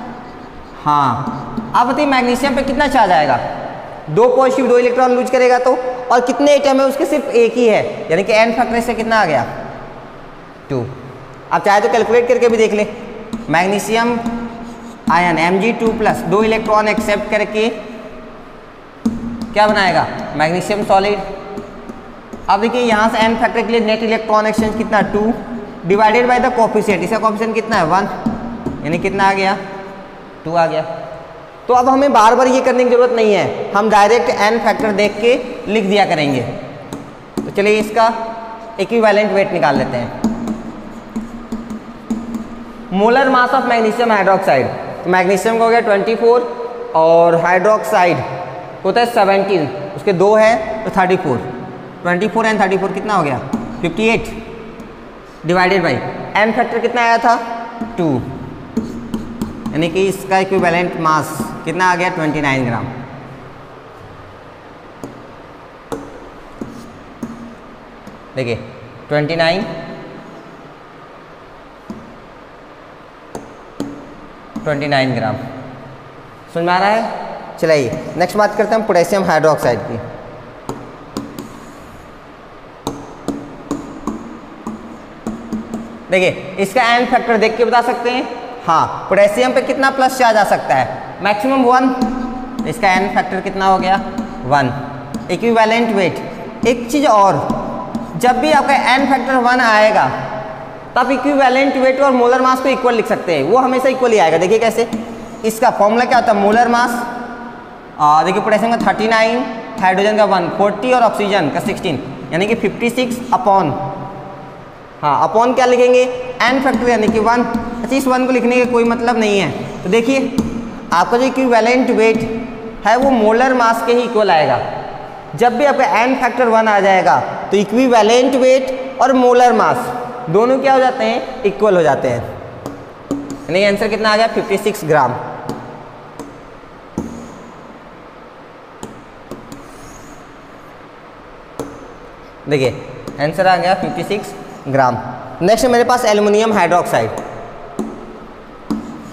हाँ, आप बताइए मैग्नीशियम पे कितना चार्ज आएगा, दो पॉजिटिव दो इलेक्ट्रॉन लूज करेगा तो, और कितने एटम है उसके, सिर्फ एक ही है, यानी कि एन फैक्टर से कितना आ गया, टू। आप चाहे तो कैलकुलेट करके भी देख लें। Magnesium ion M G two plus, दो इलेक्ट्रॉन एक्सेप्ट करके क्या बनाएगा, मैग्नीशियम सॉलिड। अब देखिए यहाँ से एन फैक्टर के लिए नेट इलेक्ट्रॉन एक्सचेंज कितना, two divided by the coefficient. इसका कोफिशिएंट कितना है, वन, यानी कितना आ गया, टू आ गया। तो अब हमें बार बार ये करने की जरूरत नहीं है, हम डायरेक्ट एन फैक्टर देख के लिख दिया करेंगे। तो चलिए इसका इक्विवेलेंट वेट निकाल लेते हैं। Molar mass of magnesium hydroxide, तो मैग्नीशियम का हो गया ट्वेंटी फोर और हाइड्रोक्साइड होता है सेवनटीन, उसके दो है तो thirty four. Twenty four and thirty four कितना हो गया, fifty eight divided by n factor कितना आया था, टू, यानी कि इसका इक्विवेलेंट मास कितना आ गया, ट्वेंटी नाइन ग्राम। देखिए twenty nine, twenty nine gram, समझ में आ रहा है। चलिए नेक्स्ट बात करते हैं पोटेशियम हाइड्रोक्साइड की। देखिए इसका एन फैक्टर देख के बता सकते हैं। हाँ, पोटेशियम पे कितना प्लस चार्ज आ सकता है, मैक्सिमम वन, इसका एन फैक्टर कितना हो गया, वन। इक्विवेलेंट वेट, एक चीज़ और, जब भी आपका एन फैक्टर वन आएगा तब इक्विवेलेंट वेट और मोलर मास को इक्वल लिख सकते हैं, वो हमेशा इक्वल ही आएगा। देखिए कैसे, इसका फॉर्मूला क्या होता है, मोलर मास, देखिए पोटेशियम का थर्टी नाइन, हाइड्रोजन का वन, फोर्टी और ऑक्सीजन का सिक्सटीन, यानी कि फिफ्टी सिक्स अपॉन, हाँ अपॉन क्या लिखेंगे, एन फैक्टर यानी कि वन। अच्छा, इस वन को लिखने का कोई मतलब नहीं है। तो देखिए आपका जो इक्विवेलेंट वेट है वो मोलर मास के ही इक्वल आएगा। जब भी आपका एन फैक्टर वन आ जाएगा तो इक्विवेलेंट वेट और मोलर मास दोनों क्या हो जाते हैं, इक्वल हो जाते हैं। यानी आंसर कितना आ गया, फिफ्टी सिक्स ग्राम। देखिए आंसर आ गया फिफ्टी सिक्स ग्राम। नेक्स्ट मेरे पास एल्युमिनियम हाइड्रोक्साइड।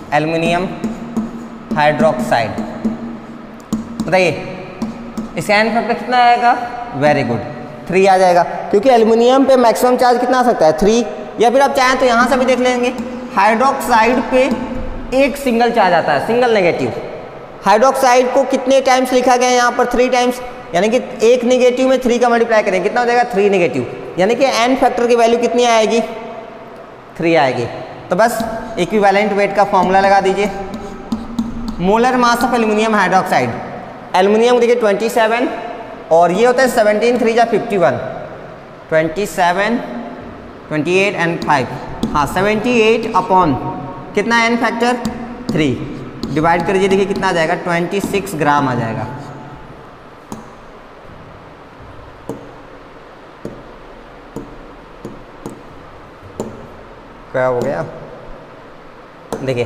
Aluminium hydroxide. बताइए इसका एन फैक्टर कितना आएगा? वेरी गुड, थ्री आ जाएगा, क्योंकि एल्युमिनियम पे मैक्सिमम चार्ज कितना आ सकता है? थ्री। या फिर आप चाहें तो यहाँ से भी देख लेंगे, हाइड्रोक्साइड पे एक सिंगल चार्ज आता है, सिंगल नेगेटिव। हाइड्रोक्साइड को कितने टाइम्स लिखा गया है यहाँ पर? थ्री टाइम्स, यानी कि एक नेगेटिव में थ्री का मल्टीप्लाई करें कितना हो जाएगा? थ्री नेगेटिव, यानी कि एन फैक्टर की वैल्यू कितनी आएगी? थ्री आएगी। तो बस इक्विवेलेंट वेट का फॉर्मूला लगा दीजिए। Molar mass of aluminium hydroxide, aluminium देखिए ट्वेंटी सेवन और ये होता है सेवनटीन, थ्री जा fifty one, twenty seven, twenty eight and five, हाँ सेवेंटी एट अपॉन कितना एन फैक्टर? थ्री, डिवाइड करिए, देखिए कितना आ जाएगा? ट्वेंटी सिक्स ग्राम आ जाएगा। क्या हो गया? देखिए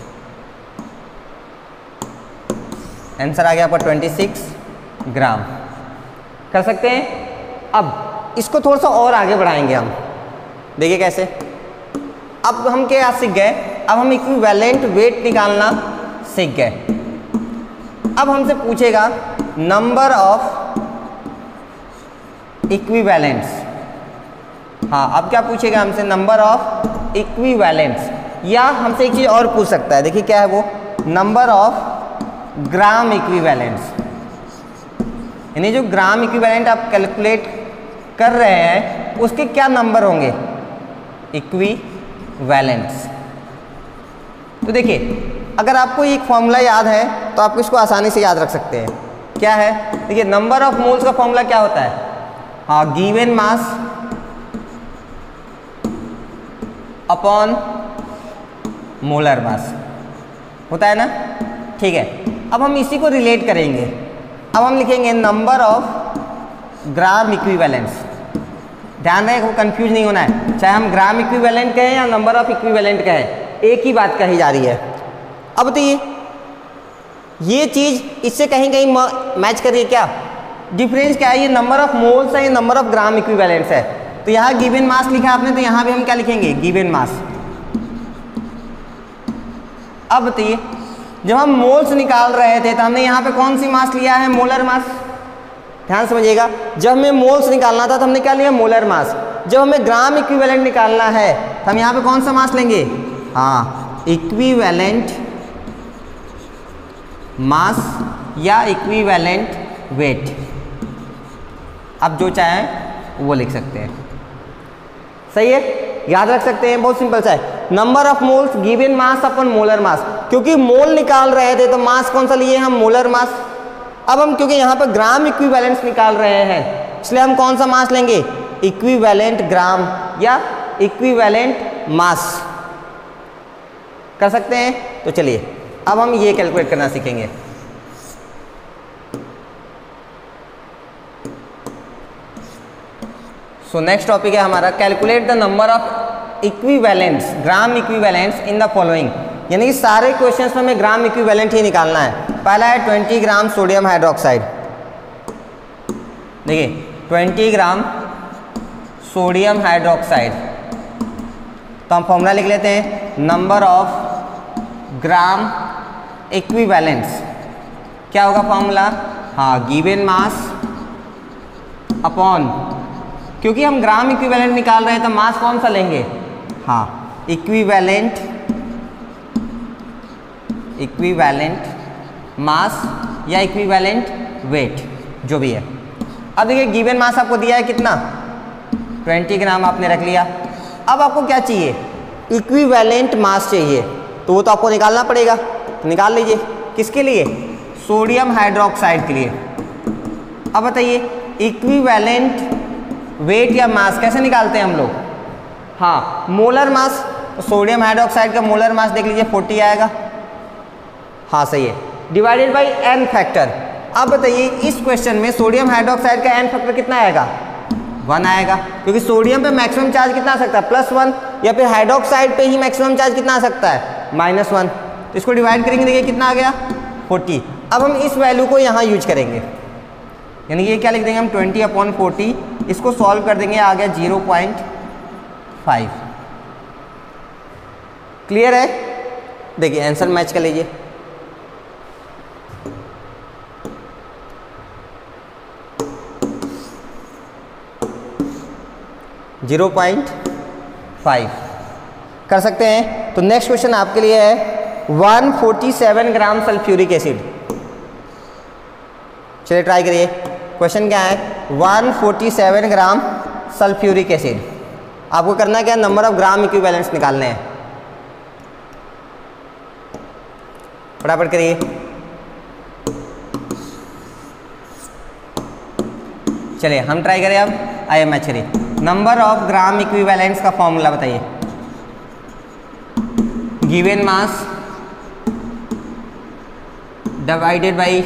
आंसर आ गया आपका ट्वेंटी सिक्स ग्राम। कर सकते हैं। अब इसको थोड़ा सा और आगे बढ़ाएंगे हम, देखिए कैसे। अब हम क्या सीख गए? अब हम इक्विवेलेंट वेट निकालना सीख गए। अब हमसे पूछेगा नंबर ऑफ इक्विवेलेंट्स। हाँ, अब क्या पूछेगा हमसे? नंबर ऑफ इक्विवेलेंट्स, या हमसे एक चीज़ और पूछ सकता है। देखिए क्या है वो? नंबर ऑफ ग्राम इक्विवेलेंट्स, यानी जो ग्राम इक्विवेलेंट आप कैलकुलेट कर रहे हैं उसके क्या नंबर होंगे? इक्विवेलेंट्स। तो देखिए अगर आपको एक फॉर्मूला याद है तो आप इसको आसानी से याद रख सकते हैं। क्या है? देखिए नंबर ऑफ मोल्स का फॉर्मूला क्या होता है? हाँ, given mass upon molar mass होता है ना। ठीक है, अब हम इसी को रिलेट करेंगे। अब हम लिखेंगे नंबर ऑफ ग्राम इक्विवेलेंट्स। ध्यान रहे, वो कंफ्यूज नहीं होना है, चाहे हम ग्राम इक्विवेलेंट कहें या नंबर ऑफ इक्विवेलेंट कहें, एक ही बात कही जा रही है। अब बताइए ये चीज़ इससे कहीं कहीं मैच करिए, क्या डिफरेंस क्या है? ये नंबर ऑफ मोल्स है, ये नंबर ऑफ ग्राम इक्विवेलेंट्स है। तो यहाँ गिवन मास लिखा आपने, तो यहाँ भी हम क्या लिखेंगे? Given mass. अब बताइए जब हम मोल्स निकाल रहे थे तो हमने यहाँ पे कौन सी मास लिया है? Molar mass. ध्यान समझिएगा, जब हमें मोल्स निकालना था तो हमने क्या लिया? Molar mass. जब हमें ग्राम इक्विवेलेंट निकालना है तो हम यहाँ पे कौन सा मास लेंगे? हाँ, इक्विवेलेंट मास या इक्विवेलेंट वेट, आप जो चाहें वो लिख सकते हैं। सही है, याद रख सकते हैं, बहुत सिंपल सा है। Number of moles given mass upon molar mass, क्योंकि मोल निकाल रहे थे तो मास कौन सा लिए हम? Molar mass. अब हम क्योंकि यहाँ पर ग्राम इक्विवेलेंट्स निकाल रहे हैं इसलिए हम कौन सा मास लेंगे? इक्विवेलेंट ग्राम या इक्विवेलेंट मास। कर सकते हैं। तो चलिए अब हम ये कैलकुलेट करना सीखेंगे। सो नेक्स्ट टॉपिक है हमारा calculate the number of equivalents, gram equivalents in the following. यानी कि सारे क्वेश्चंस में हमें ग्राम इक्विवेलेंट ही निकालना है। पहला है ट्वेंटी ग्राम सोडियम हाइड्रोक्साइड। देखिए ट्वेंटी ग्राम सोडियम हाइड्रोक्साइड, तो हम फॉर्मूला लिख लेते हैं नंबर ऑफ ग्राम इक्विवेलेंट्स। क्या होगा फॉर्मूला? हाँ, गिवन मास अपॉन, क्योंकि हम ग्राम इक्विवेलेंट निकाल रहे हैं तो मास कौन सा लेंगे? हाँ, इक्विवेलेंट इक्विवेलेंट मास या इक्विवेलेंट वेट, जो भी है। अब देखिए गिवन मास आपको दिया है कितना? ट्वेंटी ग्राम आपने रख लिया। अब आपको क्या चाहिए? इक्विवेलेंट मास चाहिए, तो वो तो आपको निकालना पड़ेगा, तो निकाल लीजिए। किसके लिए? सोडियम हाइड्रोक्साइड के लिए। अब बताइए इक्विवेलेंट वेट या मास कैसे निकालते हैं हम लोग? हाँ, मोलर मास। तो सोडियम हाइड्रोक्साइड का मोलर मास देख लीजिए फोर्टी आएगा। हाँ सही है, डिवाइडेड बाई एन फैक्टर। अब बताइए इस क्वेश्चन में सोडियम हाइड्रोक्साइड का एन फैक्टर कितना आएगा? वन आएगा, क्योंकि सोडियम पे मैक्सिमम चार्ज कितना आ सकता है? Plus one. या फिर हाइड्रोक्साइड पे ही मैक्सिमम चार्ज कितना आ सकता है? Minus one. तो इसको डिवाइड करेंगे, देखिए कितना आ गया? फोर्टी। अब हम इस वैल्यू को यहाँ यूज करेंगे, यानी ये क्या लिख देंगे हम? Twenty upon forty. इसको सॉल्व कर देंगे, आ गया जीरो पॉइंट फाइव। क्लियर है? देखिए आंसर मैच कर लीजिए। जीरो पॉइंट फाइव कर सकते हैं। तो नेक्स्ट क्वेश्चन आपके लिए है one forty seven gram sulphuric acid. चलिए ट्राई करिए। क्वेश्चन क्या है, one forty seven gram sulphuric acid. आपको करना क्या, नंबर ऑफ ग्राम इक्विवेलेंट्स निकालने हैं। फटाफट करिए। चलिए हम ट्राई करें अब। आइए मैच करिए। नंबर ऑफ ग्राम इक्विवेलेंट्स का फॉर्मूला बताइए। Given mass divided by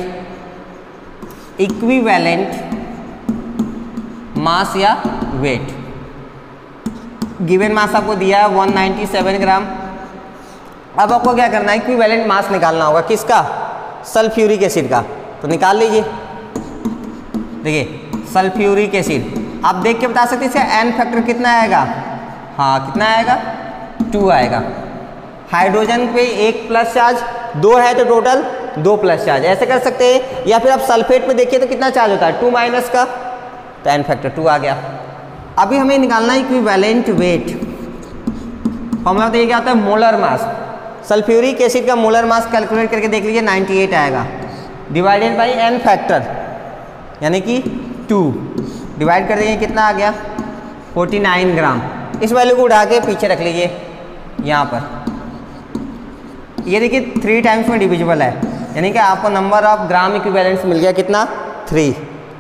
equivalent mass या वेट। गिवन मास आपको दिया है वन नाइन्टी सेवन ग्राम। अब आपको क्या करना है, इक्विवेलेंट मास निकालना होगा। किसका, सल्फ्यूरिक एसिड का। तो निकाल लीजिए। देखिए सल्फ्यूरिक एसिड आप देख के बता सकते हैं इसका एन फैक्टर कितना आएगा। हाँ कितना आएगा, टू आएगा। हाइड्रोजन पे एक प्लस चार्ज, दो है तो टोटल दो प्लस चार्ज, ऐसे कर सकते हैं। या फिर आप सल्फेट पे देखिए तो कितना चार्ज होता है, टू माइनस का, तो एन फैक्टर टू आ गया। अभी हमें निकालना है इक्विवेलेंट वेट। फॉर्मूला तो ये क्या होता है, मोलर मास। सल्फ्यूरिक एसिड का मोलर मास कैलकुलेट करके देख लीजिए, नाइन्टी एट आएगा। डिवाइडेड बाई एन फैक्टर यानी कि टू, डिवाइड कर देंगे कितना आ गया, फोर्टी नाइन ग्राम। इस वैल्यू को उठा के पीछे रख लीजिए यहाँ पर। ये देखिए थ्री टाइम्स में डिविजिबल है, यानी कि आपको नंबर ऑफ ग्राम इक्विवेलेंट्स मिल गया कितना, थ्री।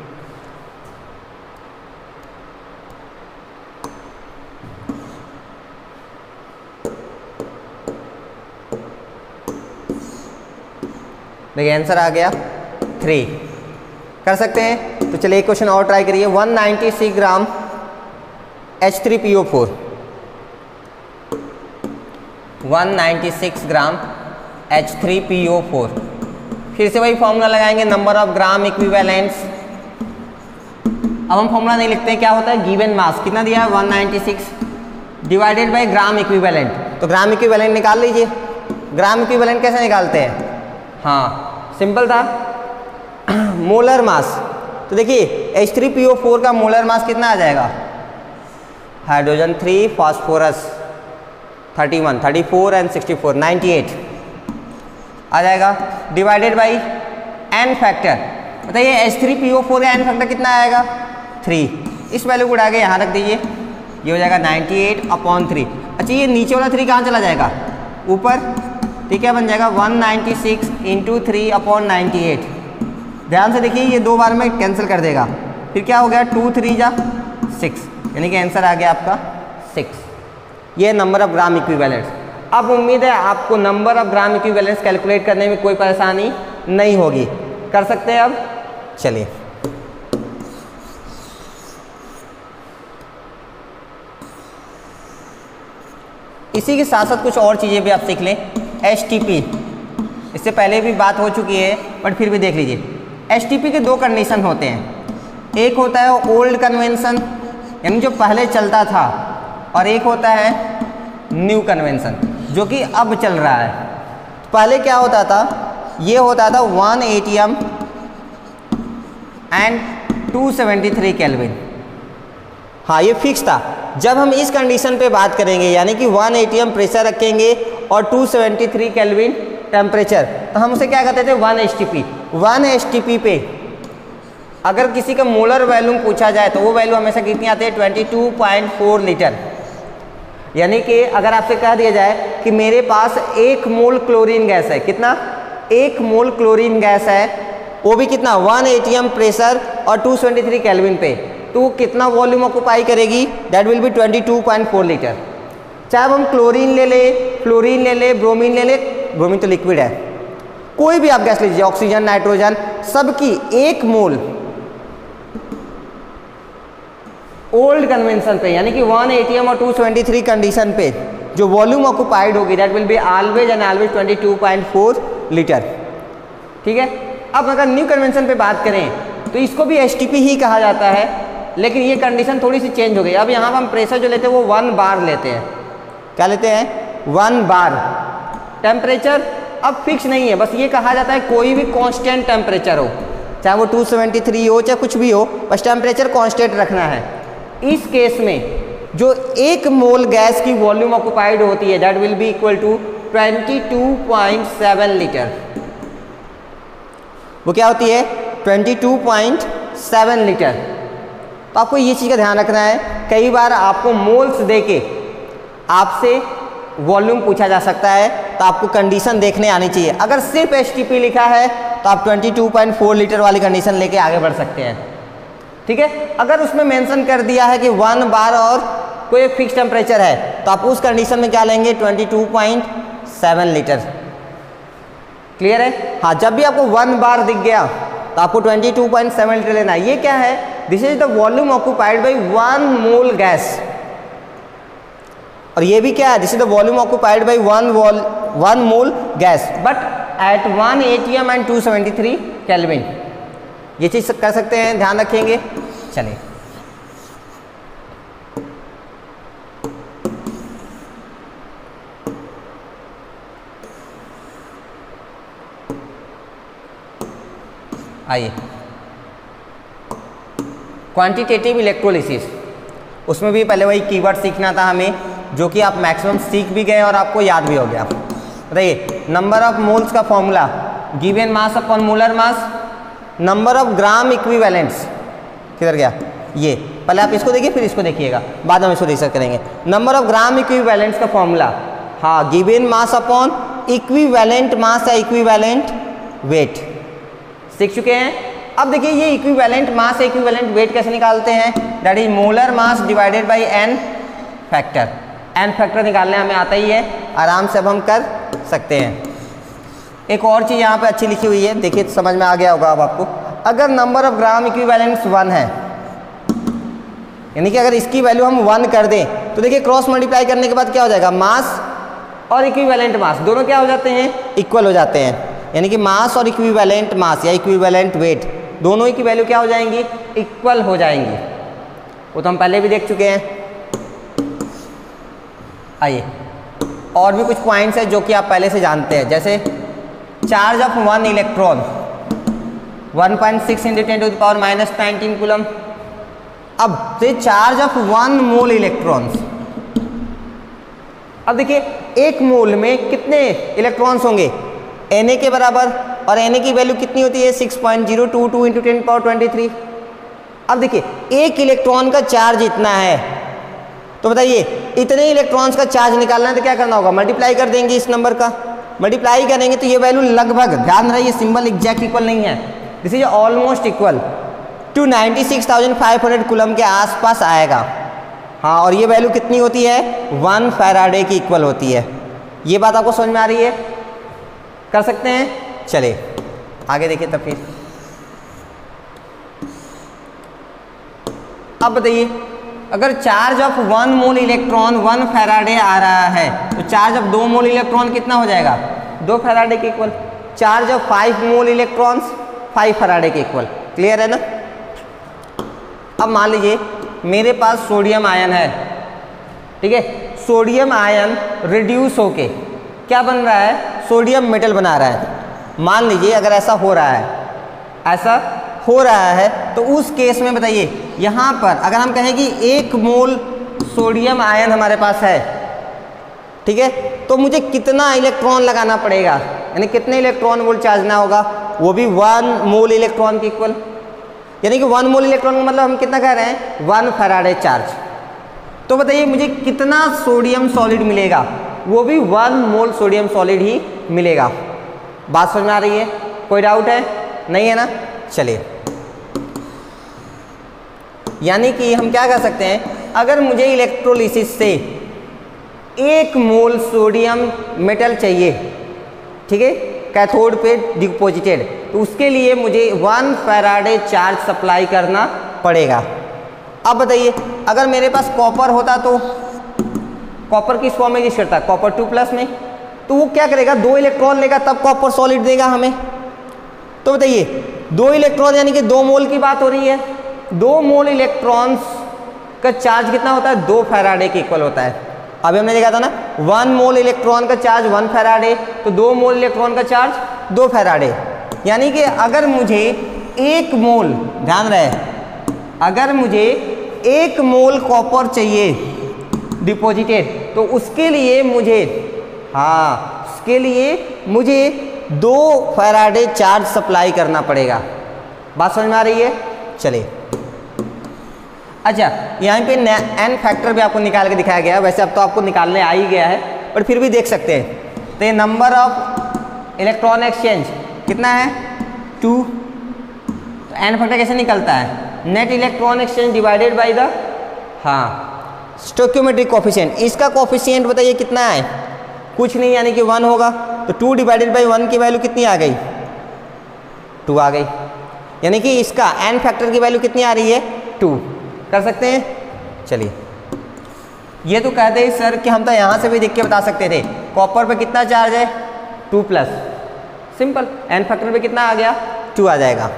देखिए आंसर आ गया थ्री। कर सकते हैं। तो चलिए एक क्वेश्चन और ट्राई करिए। One ninety six gram H three P O four. One ninety six gram H three P O four. फिर से वही फॉर्मूला लगाएंगे, नंबर ऑफ ग्राम इक्विवेलेंट्स। अब हम फॉर्मूला नहीं लिखते हैं, क्या होता है, गिवन मास कितना दिया है one ninety six divided by gram equivalent. तो ग्राम इक्विवेलेंट निकाल लीजिए। ग्राम इक्विवेलेंट कैसे निकालते हैं, हाँ सिंपल था, मोलर मास। तो देखिए H three P O four का मोलर मास कितना आ जाएगा, hydrogen three phosphorus thirty one, thirty four and sixty four, ninety eight आ जाएगा। डिवाइडेड बाई एन फैक्टर, बताइए H three P O four का एन फैक्टर कितना आएगा, थ्री। इस वैल्यू को उठा के यहाँ रख दीजिए, ये हो जाएगा नाइन्टी एट अपॉन थ्री। अच्छा ये नीचे वाला थ्री कहाँ चला जाएगा, ऊपर। ठीक है, बन जाएगा one ninety six into three upon ninety eight. ध्यान से देखिए ये दो बार में कैंसिल कर देगा, फिर क्या हो गया, टू थ्री जा सिक्स, यानी कि आंसर आ गया आपका सिक्स। ये नंबर ऑफ ग्राम इक्विवेलेंट्स। अब उम्मीद है आपको number of gram equivalents calculate करने में कोई परेशानी नहीं होगी। कर सकते हैं अब, चलिए। इसी के साथ साथ कुछ और चीज़ें भी आप सीख लें। एच टी पी, इससे पहले भी बात हो चुकी है बट फिर भी देख लीजिए। एच टी पी के दो कंडीशन होते हैं, एक होता है ओल्ड कन्वेंशन यानी जो पहले चलता था, और एक होता है न्यू कन्वेंशन जो कि अब चल रहा है। पहले क्या होता था, ये होता था one ATM and two seventy three kelvin. हाँ ये फिक्स था। जब हम इस कंडीशन पे बात करेंगे यानी कि वन एटीएम प्रेशर रखेंगे और two seventy three kelvin temperature, तो हम उसे क्या कहते थे, one H T P. One H T P पे अगर किसी का मोलर वैल्यू पूछा जाए तो वो वैल्यू हमेशा कितनी आती है, twenty two point four litre. यानी कि अगर आपसे कह दिया जाए कि मेरे पास एक मोल क्लोरीन गैस है, कितना, एक मोल क्लोरीन गैस है, वो भी कितना, वन एटीएम प्रेशर और टू सेवेंटी थ्री केल्विन पे, तो कितना वॉल्यूम ऑक्यूपाई करेगी, that will be twenty two point four litre. चाहे हम क्लोरीन ले ले, फ्लोरीन ले ले, ब्रोमीन ले ले, ब्रोमीन तो लिक्विड है, कोई भी आप गैस लीजिए, ऑक्सीजन, नाइट्रोजन, सबकी एक मोल ओल्ड कन्वेंशन पे यानी कि वन एटीएम और टू सेवेंटी थ्री कंडीशन पे जो वॉल्यूम ऑक्यूपाइड होगी that will be always and always twenty two point four litre. ठीक है। अब अगर न्यू कन्वेंशन पे बात करें तो इसको भी एच टी पी ही कहा जाता है, लेकिन ये कंडीशन थोड़ी सी चेंज हो गई। अब यहाँ पर हम प्रेशर जो लेते हैं वो वन बार लेते हैं। क्या लेते हैं, वन बार। टेम्परेचर अब फिक्स नहीं है, बस ये कहा जाता है कोई भी कांस्टेंट टेम्परेचर हो, चाहे वो टू सेवेंटी थ्री हो चाहे कुछ भी हो, बस टेम्परेचर कांस्टेंट रखना है। इस केस में जो एक मोल गैस की वॉल्यूम ऑक्युपाइड होती है that will be equal to twenty two point seven litre. वो क्या होती है? Twenty two point seven litre. तो आपको ये चीज़ का ध्यान रखना है, कई बार आपको मोल्स देके आपसे वॉल्यूम पूछा जा सकता है, तो आपको कंडीशन देखने आनी चाहिए। अगर सिर्फ एच टी पी लिखा है तो आप twenty two point four litre वाली कंडीशन लेके आगे बढ़ सकते हैं, ठीक है। अगर उसमें मेंशन कर दिया है कि वन बार और कोई एक फिक्स टेम्परेचर है, तो आप उस कंडीशन में क्या लेंगे? Twenty two point seven litre. Clear है? हाँ, जब भी आपको वन बार दिख गया तो आपको twenty two point seven litre लेना है। ये क्या है? This is the volume occupied by one mole gas. और ये भी क्या है? This is the volume occupied by one wall one mole gas but at one ATM and two seventy three kelvin. ये चीज़ कर सकते हैं, ध्यान रखेंगे। चलिए, आइए क्वांटिटेटिव इलेक्ट्रोलिसिस, उसमें भी पहले वही कीवर्ड सीखना था हमें, जो कि आप मैक्सिमम सीख भी गए और आपको याद भी हो गया। बताइए, नंबर ऑफ मोल्स का formula given mass upon molar mass, number of gram equivalents, किधर गया ये? पहले आप इसको देखिए फिर इसको देखिएगा, बाद में इसको डिस्कस करेंगे। नंबर ऑफ ग्राम इक्विवेलेंट्स का फॉर्मूला, हाँ, given mass upon equivalent mass या इक्विवेलेंट वेट, सीख चुके हैं। अब देखिए ये इक्विवेलेंट मास इक्विवेलेंट वेट कैसे निकालते हैं? That is molar mass divided by n factor. N factor निकालने हमें आता ही है, आराम से अब हम कर सकते हैं। एक और चीज़ यहाँ पे अच्छी लिखी हुई है, देखिए समझ में आ गया होगा अब आपको। अगर number of gram equivalents one है, यानी कि अगर इसकी वैल्यू हम वन कर दें तो देखिए क्रॉस मल्टीप्लाई करने के बाद क्या हो जाएगा? मास और इक्विवेलेंट मास दोनों क्या हो जाते हैं? इक्वल हो जाते हैं। यानी कि मास और इक्विवेलेंट मास या इक्विवेलेंट वेट दोनों ही की वैल्यू क्या हो जाएंगी? इक्वल हो जाएंगी। वो तो हम पहले भी देख चुके हैं। आइए, और भी कुछ पॉइंट्स हैं जो कि आप पहले से जानते हैं, जैसे charge of one electron one point six into ten to the power minus nineteen coulomb. अब से charge of one mole electrons, अब देखिए एक मोल में कितने इलेक्ट्रॉन्स होंगे? Na के बराबर, और Na की वैल्यू कितनी होती है? Six point zero two two into ten power twenty three. अब देखिए एक इलेक्ट्रॉन का चार्ज इतना है, तो बताइए इतने इलेक्ट्रॉन्स का चार्ज निकालना है तो क्या करना होगा? मल्टीप्लाई कर देंगे इस नंबर का, मल्टीप्लाई करेंगे तो ये वैल्यू लगभग, ध्यान रहे ये सिंबल एग्जैक्ट इक्वल नहीं है, this is almost equal to ninety six thousand five hundred coulomb के आसपास आएगा। हाँ, और ये वैल्यू कितनी होती है? वन फैराडे की इक्वल होती है। ये बात आपको समझ में आ रही है? कर सकते हैं? चलिए आगे देखिए तब फिर। अब बताइए, अगर charge of one mole electron one faraday आ रहा है तो चार्ज ऑफ दो मोल इलेक्ट्रॉन कितना हो जाएगा? दो फैराडे के इक्वल। Charge of five mole electrons five faraday के इक्वल। क्लियर है ना? अब मान लीजिए मेरे पास सोडियम आयन है, ठीक है। सोडियम आयन रिड्यूस होके क्या बन रहा है? सोडियम मेटल बना रहा है। मान लीजिए अगर ऐसा हो रहा है, ऐसा हो रहा है तो उस केस में बताइए यहाँ पर अगर हम कहें कि एक मोल सोडियम आयन हमारे पास है, ठीक है, तो मुझे कितना इलेक्ट्रॉन लगाना पड़ेगा? यानी कितने इलेक्ट्रॉन वोल्ट चार्जना होगा? वो भी वन मोल इलेक्ट्रॉन के इक्वल। यानी कि वन मोल इलेक्ट्रॉन का मतलब हम कितना कह रहे हैं? One faraday charge. तो बताइए मुझे कितना सोडियम सॉलिड मिलेगा? वो भी वन मोल सोडियम सॉलिड ही मिलेगा। बात समझ में आ रही है? कोई डाउट है? नहीं है ना? चलिए, यानी कि हम क्या कर सकते हैं, अगर मुझे इलेक्ट्रोलिसिस से एक मोल सोडियम मेटल चाहिए, ठीक है, कैथोड पे डिपोजिटेड, तो उसके लिए मुझे वन फैराडे चार्ज सप्लाई करना पड़ेगा। अब बताइए अगर मेरे पास कॉपर होता तो कॉपर किस फॉर्म में यूज करता है? कॉपर टू प्लस में। तो वो क्या करेगा? दो इलेक्ट्रॉन लेगा तब कॉपर सॉलिड देगा हमें। तो बताइए दो इलेक्ट्रॉन यानी कि दो मोल की बात हो रही है। दो मोल इलेक्ट्रॉन्स का चार्ज कितना होता है? दो फैराडे के इक्वल होता है। अभी हमने देखा था ना वन मोल इलेक्ट्रॉन का चार्ज वन फैराडे, तो दो मोल इलेक्ट्रॉन का चार्ज दो फैराडे। यानी कि अगर मुझे एक मोल, ध्यान रहे, अगर मुझे एक मोल कॉपर चाहिए डिपॉजिटेड, तो उसके लिए मुझे, हाँ उसके लिए मुझे दो फैराडे चार्ज सप्लाई करना पड़ेगा। बात समझ में आ रही है? चलिए, अच्छा यहाँ पे एन फैक्टर भी आपको निकाल के दिखाया गया है। वैसे अब तो आपको निकालने आ ही गया है, पर फिर भी देख सकते हैं। तो ये नंबर ऑफ इलेक्ट्रॉन एक्सचेंज कितना है? टू। तो एन फैक्टर कैसे निकलता है? Net electron exchange divided by the, हाँ, स्टोइकियोमेट्रिक कोफिशिएंट। इसका कोफिशिएंट बताइए कितना है? कुछ नहीं, यानी कि वन होगा। तो टू डिवाइडेड बाई वन की वैल्यू कितनी आ गई? टू आ गई। यानी कि इसका एन फैक्टर की वैल्यू कितनी आ रही है? टू। कर सकते हैं? चलिए, ये तो कहते हैं सर कि हम तो यहाँ से भी देख के बता सकते थे, कॉपर पे कितना चार्ज है? Two plus. Simple, n factor पे कितना आ गया? टू आ जाएगा।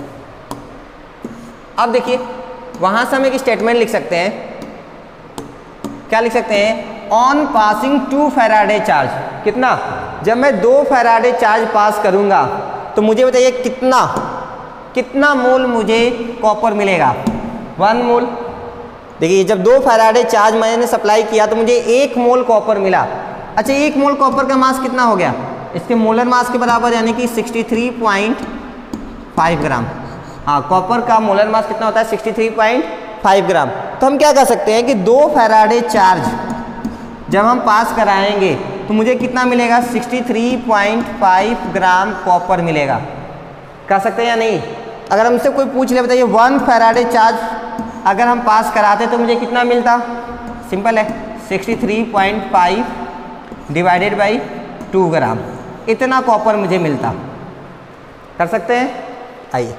अब देखिए, वहाँ से हम एक स्टेटमेंट लिख सकते हैं। क्या लिख सकते हैं? On passing two faraday charge, कितना? जब मैं दो फैराडे चार्ज पास करूँगा तो मुझे बताइए कितना कितना मोल मुझे कॉपर मिलेगा? One mole. देखिए, जब दो फैराडे चार्ज मैंने सप्लाई किया तो मुझे एक मोल कॉपर मिला। अच्छा, एक मोल कॉपर का मास कितना हो गया? इसके मोलर मास के बराबर, यानी कि sixty three point five gram. हाँ, कॉपर का मोलर मास कितना होता है? Sixty three point five gram. तो हम क्या कर सकते हैं कि दो फैराडे चार्ज जब हम पास कराएंगे तो मुझे कितना मिलेगा? Sixty three point five gram copper मिलेगा। कर सकते हैं या नहीं? अगर हमसे कोई पूछ ले, बताइए वन फैराडे चार्ज अगर हम पास कराते तो मुझे कितना मिलता? सिंपल है, sixty three point five divided by two gram, इतना कॉपर मुझे मिलता। कर सकते हैं? आइए,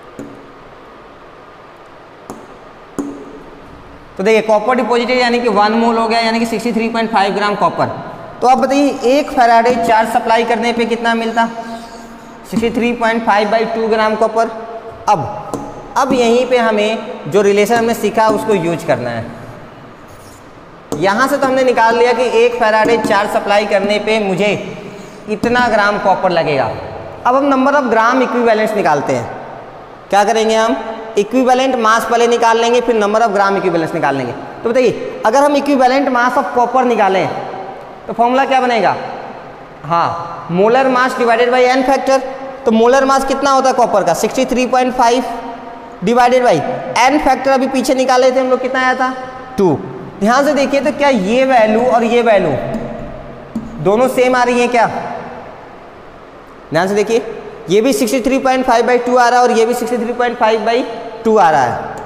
तो देखिए कॉपर डिपॉजिटेड यानी कि वन मोल हो गया, यानी कि sixty three point five gram copper. तो आप बताइए एक फैराडे चार्ज सप्लाई करने पे कितना मिलता? Sixty three point five by two gram copper. अब अब यहीं पे हमें जो रिलेशन हमने सीखा उसको यूज करना है। यहाँ से तो हमने निकाल लिया कि एक फैराडे चार्ज सप्लाई करने पे मुझे इतना ग्राम कॉपर लगेगा। अब हम नंबर ऑफ ग्राम इक्विवेलेंट्स निकालते हैं। क्या करेंगे हम? इक्विवेलेंट मास पहले निकाल लेंगे, फिर नंबर ऑफ ग्राम इक्विवेलेंट्स निकाल लेंगे। तो बताइए, अगर हम इक्विवेलेंट मास ऑफ कॉपर निकालें तो फॉर्मूला क्या बनेगा? हाँ, molar mass divided by n factor. तो मोलर मास कितना होता है कॉपर का? Sixty three point five divided by n factor अभी पीछे निकाले थे हम लोग, कितना आया था? टू। ध्यान से देखिए, तो क्या ये वैल्यू और ये वैल्यू दोनों सेम आ रही है क्या? ध्यान से देखिए, ये भी sixty three point five by two आ रहा है और ये भी sixty three point five by two आ रहा है।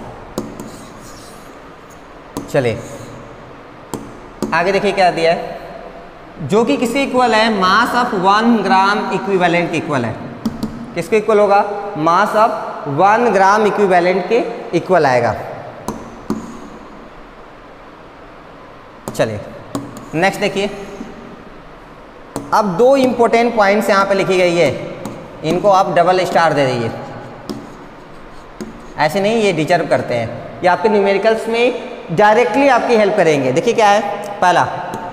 चलिए आगे देखिए क्या दिया है, जो कि किसके इक्वल है? Mass of one gram equivalent के इक्वल है। किसके इक्वल होगा? Mass of one gram equivalent के इक्वल आएगा। चलिए नेक्स्ट देखिए, अब दो इंपॉर्टेंट पॉइंट्स यहाँ पे लिखी गई है, इनको आप डबल स्टार दे दीजिए। ऐसे नहीं, ये डिजर्व करते हैं, ये आपके न्यूमेरिकल्स में डायरेक्टली आपकी हेल्प करेंगे। देखिए क्या है, पहला,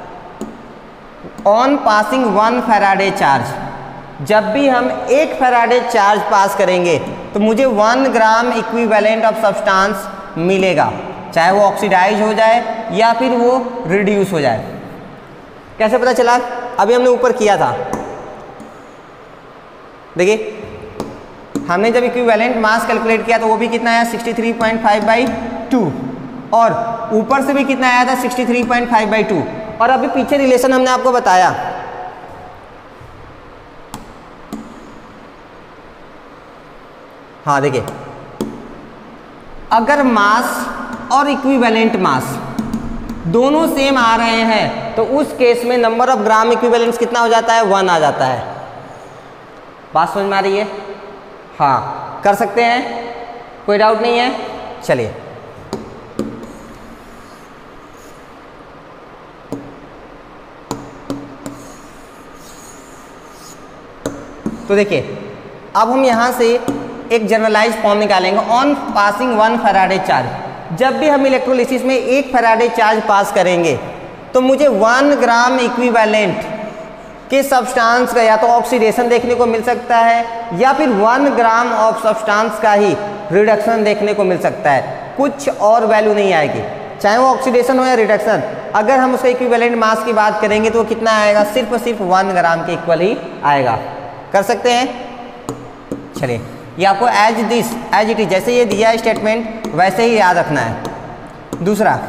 on passing one faraday charge, जब भी हम एक फैराडे चार्ज पास करेंगे तो मुझे one gram equivalent of substance मिलेगा, चाहे वो ऑक्सीडाइज हो जाए या फिर वो रिड्यूस हो जाए। कैसे पता चला? अभी हमने ऊपर किया था, देखिए हमने जब इक्विवेलेंट मास कैलकुलेट किया तो वो भी कितना आया? Sixty three point five by two, और ऊपर से भी कितना आया था? Sixty three point five by two. और अभी पीछे रिलेशन हमने आपको बताया, हाँ देखिए, अगर मास और इक्विवेलेंट मास दोनों सेम आ रहे हैं तो उस केस में नंबर ऑफ ग्राम इक्विवेलेंट्स कितना हो जाता है? वन आ जाता है। बात समझ में आ रही है? हाँ, कर सकते हैं, कोई डाउट नहीं है। चलिए तो देखिए, अब हम यहां से एक जनरलाइज फॉर्म निकालेंगे। On passing one faraday charge, जब भी हम इलेक्ट्रोलिसिस में एक फैराडे चार्ज पास करेंगे तो मुझे वन ग्राम इक्विवेलेंट के सब्सटेंस का या तो ऑक्सीडेशन देखने को मिल सकता है या फिर वन ग्राम ऑफ सब्सटेंस का ही रिडक्शन देखने को मिल सकता है, कुछ और वैल्यू नहीं आएगी, चाहे वो ऑक्सीडेशन हो या रिडक्शन। अगर हम उसका इक्विवेलेंट मास की बात करेंगे तो वो कितना आएगा, सिर्फ और सिर्फ वन ग्राम के इक्वल ही आएगा। कर सकते हैं? चलिए, ये आपको as this as it is जैसे ये दिया है स्टेटमेंट वैसे ही याद रखना है। दूसरा,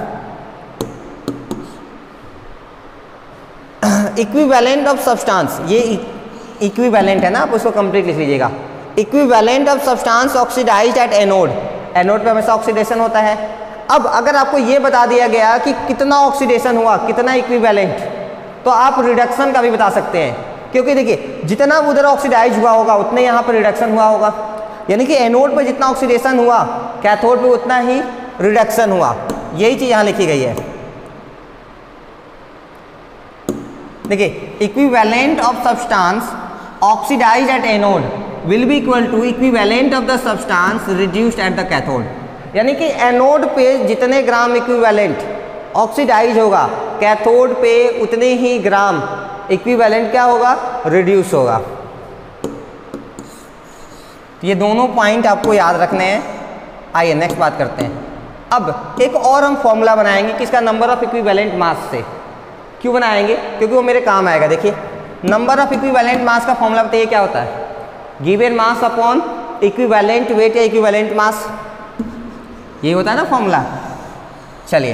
इक्विवेलेंट ऑफ सब्सटेंस, ये इक्विवेलेंट है ना, आप उसको कंप्लीट लिख लीजिएगा। Equivalent of substance oxidised at anode, anode पे हमेशा ऑक्सीडेशन होता है। अब अगर आपको ये बता दिया गया कि कितना ऑक्सीडेशन हुआ, कितना इक्विवेलेंट, तो आप रिडक्शन का भी बता सकते हैं, क्योंकि देखिए जितना उधर ऑक्सीडाइज हुआ होगा उतने यहाँ पर रिडक्शन हुआ होगा, यानी कि एनोड पर जितना ऑक्सीडेशन हुआ कैथोड पे उतना ही रिडक्शन हुआ। यही चीज़ यहाँ लिखी गई है। देखिए, equivalent of substance oxidised at anode will be equal to equivalent of the substance reduced at the cathode, यानी कि एनोड पे जितने ग्राम इक्विवेलेंट ऑक्सीडाइज होगा कैथोड पे उतने ही ग्राम इक्विवेलेंट क्या होगा, रिड्यूस होगा। ये दोनों पॉइंट आपको याद रखने हैं। आइए नेक्स्ट बात करते हैं। अब एक और हम फॉर्मूला बनाएंगे किसका, नंबर ऑफ इक्विवेलेंट मास से। क्यों बनाएंगे? क्योंकि वो मेरे काम आएगा। देखिए, नंबर ऑफ इक्विवेलेंट मास का फॉर्मूला बताइए क्या होता है, given mass upon equivalent weight या इक्विवेलेंट मास, ये होता है ना फॉर्मूला। चलिए,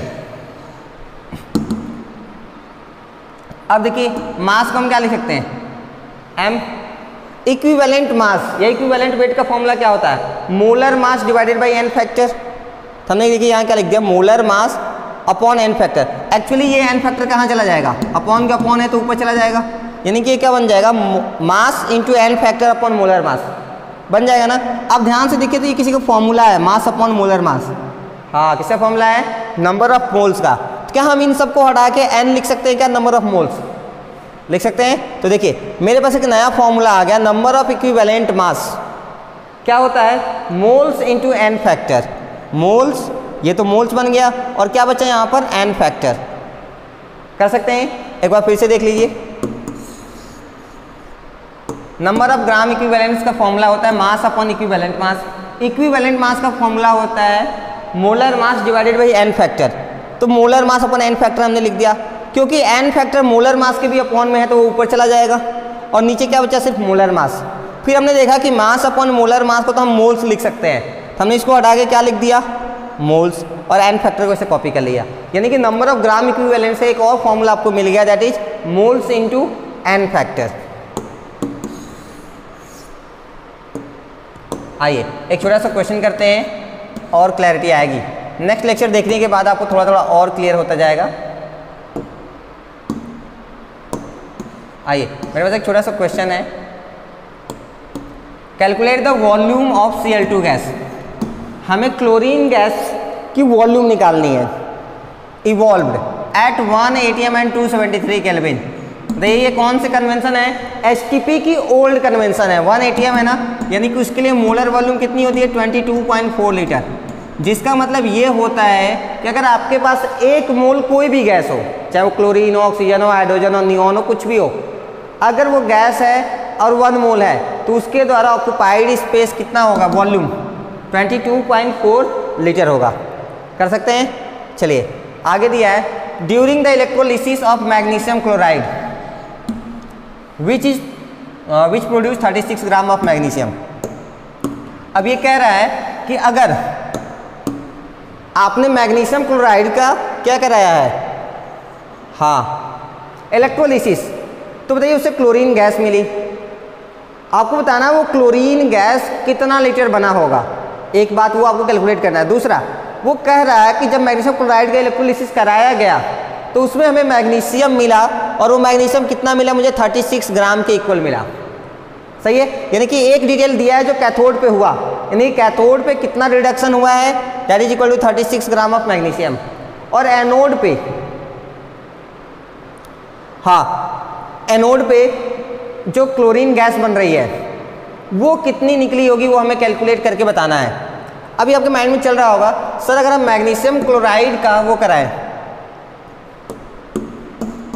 अब देखिए मास को हम क्या लिख सकते हैं, m। इक्विवेलेंट मास या इक्विवेलेंट वेट का फॉर्मूला क्या होता है, molar mass divided by n factor. हमने देखिए यहाँ क्या लिख दिया, molar mass upon n factor. Actually ये n फैक्टर कहाँ चला जाएगा, अपॉन का अपॉन है तो ऊपर चला जाएगा, यानी कि ये क्या बन जाएगा, mass into n factor upon molar mass बन जाएगा ना। अब ध्यान से देखिए तो ये किसी का फॉर्मूला है, मास अपॉन मोलर मास। हाँ, किसका फॉर्मूला है, नंबर ऑफ मोल्स का। तो क्या हम इन सबको हटा के n लिख सकते हैं क्या, नंबर ऑफ मोल्स लिख सकते हैं? तो देखिए मेरे पास एक नया फॉर्मूला आ गया, नंबर ऑफ इक्विवेलेंट मास क्या होता है, moles into n factor. Moles, ये तो मोल्स बन गया, और क्या बचा यहाँ पर, n फैक्टर। कर सकते हैं? एक बार फिर से देख लीजिए। नंबर ऑफ ग्राम इक्विवेलेंट्स का फॉर्मूला होता है mass upon equivalent mass. Equivalent mass का फॉर्मूला होता है molar mass divided by n factor. तो molar mass upon n factor हमने लिख दिया, क्योंकि n फैक्टर मोलर मास के भी अपॉन में है तो वो ऊपर चला जाएगा, और नीचे क्या बचा, सिर्फ मोलर मास। फिर हमने देखा कि मास अपॉन मोलर मास को तो हम मोल्स लिख सकते हैं, तो हमने इसको हटा के क्या लिख दिया, मोल्स, और n फैक्टर को इसे कॉपी कर लिया। यानी कि नंबर ऑफ ग्राम इक्विवेलेंट से एक और फॉर्मूला आपको मिल गया, that is moles into n factor. आइए एक छोटा सा क्वेश्चन करते हैं और क्लैरिटी आएगी। नेक्स्ट लेक्चर देखने के बाद आपको थोड़ा थोड़ा और क्लियर होता जाएगा। आइए, मेरे पास एक छोटा सा क्वेश्चन है, calculate the volume of C L two gas. हमें क्लोरीन गैस की वॉल्यूम निकालनी है, evolved at one atm and two seventy three kelvin. देखिए ये कौन से कन्वेंशन है, एच टी पी की ओल्ड कन्वेंशन है, वन एटी एम है ना, यानी कि उसके लिए मोलर वॉल्यूम कितनी होती है, twenty two point four litre. जिसका मतलब ये होता है कि अगर आपके पास एक मोल कोई भी गैस हो, चाहे वो क्लोरीन हो, ऑक्सीजन हो, हाइड्रोजन हो, नियॉन हो, कुछ भी हो, अगर वो गैस है और वन मोल है तो उसके द्वारा ऑक्यूपाइड स्पेस कितना होगा, volume twenty two point four litre होगा। कर सकते हैं? चलिए आगे दिया है, during the electrolysis of magnesium chloride which is which produce thirty six gram of magnesium. अब ये कह रहा है कि अगर आपने मैग्नीशियम क्लोराइड का क्या कराया है, हाँ इलेक्ट्रोलिसिस, तो बताइए उससे क्लोरीन गैस मिली। आपको बताना है वो क्लोरीन गैस कितना लीटर बना होगा, एक बात वो आपको कैलकुलेट करना है। दूसरा वो कह रहा है कि जब मैग्नीशियम क्लोराइड का इलेक्ट्रोलिसिस कराया गया तो उसमें हमें मैग्नीशियम मिला, और वो मैग्नीशियम कितना मिला, मुझे थर्टी सिक्स ग्राम के इक्वल मिला। सही है, यानी कि एक डिटेल दिया है जो कैथोड पे हुआ, यानी कैथोड पे कितना रिडक्शन हुआ है, that is equal to thirty six gram of magnesium. और एनोड पे, हाँ एनोड पे जो क्लोरीन गैस बन रही है वो कितनी निकली होगी, वो हमें कैलकुलेट करके बताना है। अभी आपके माइंड में चल रहा होगा, सर अगर हम मैग्नीशियम क्लोराइड का वो कराएं,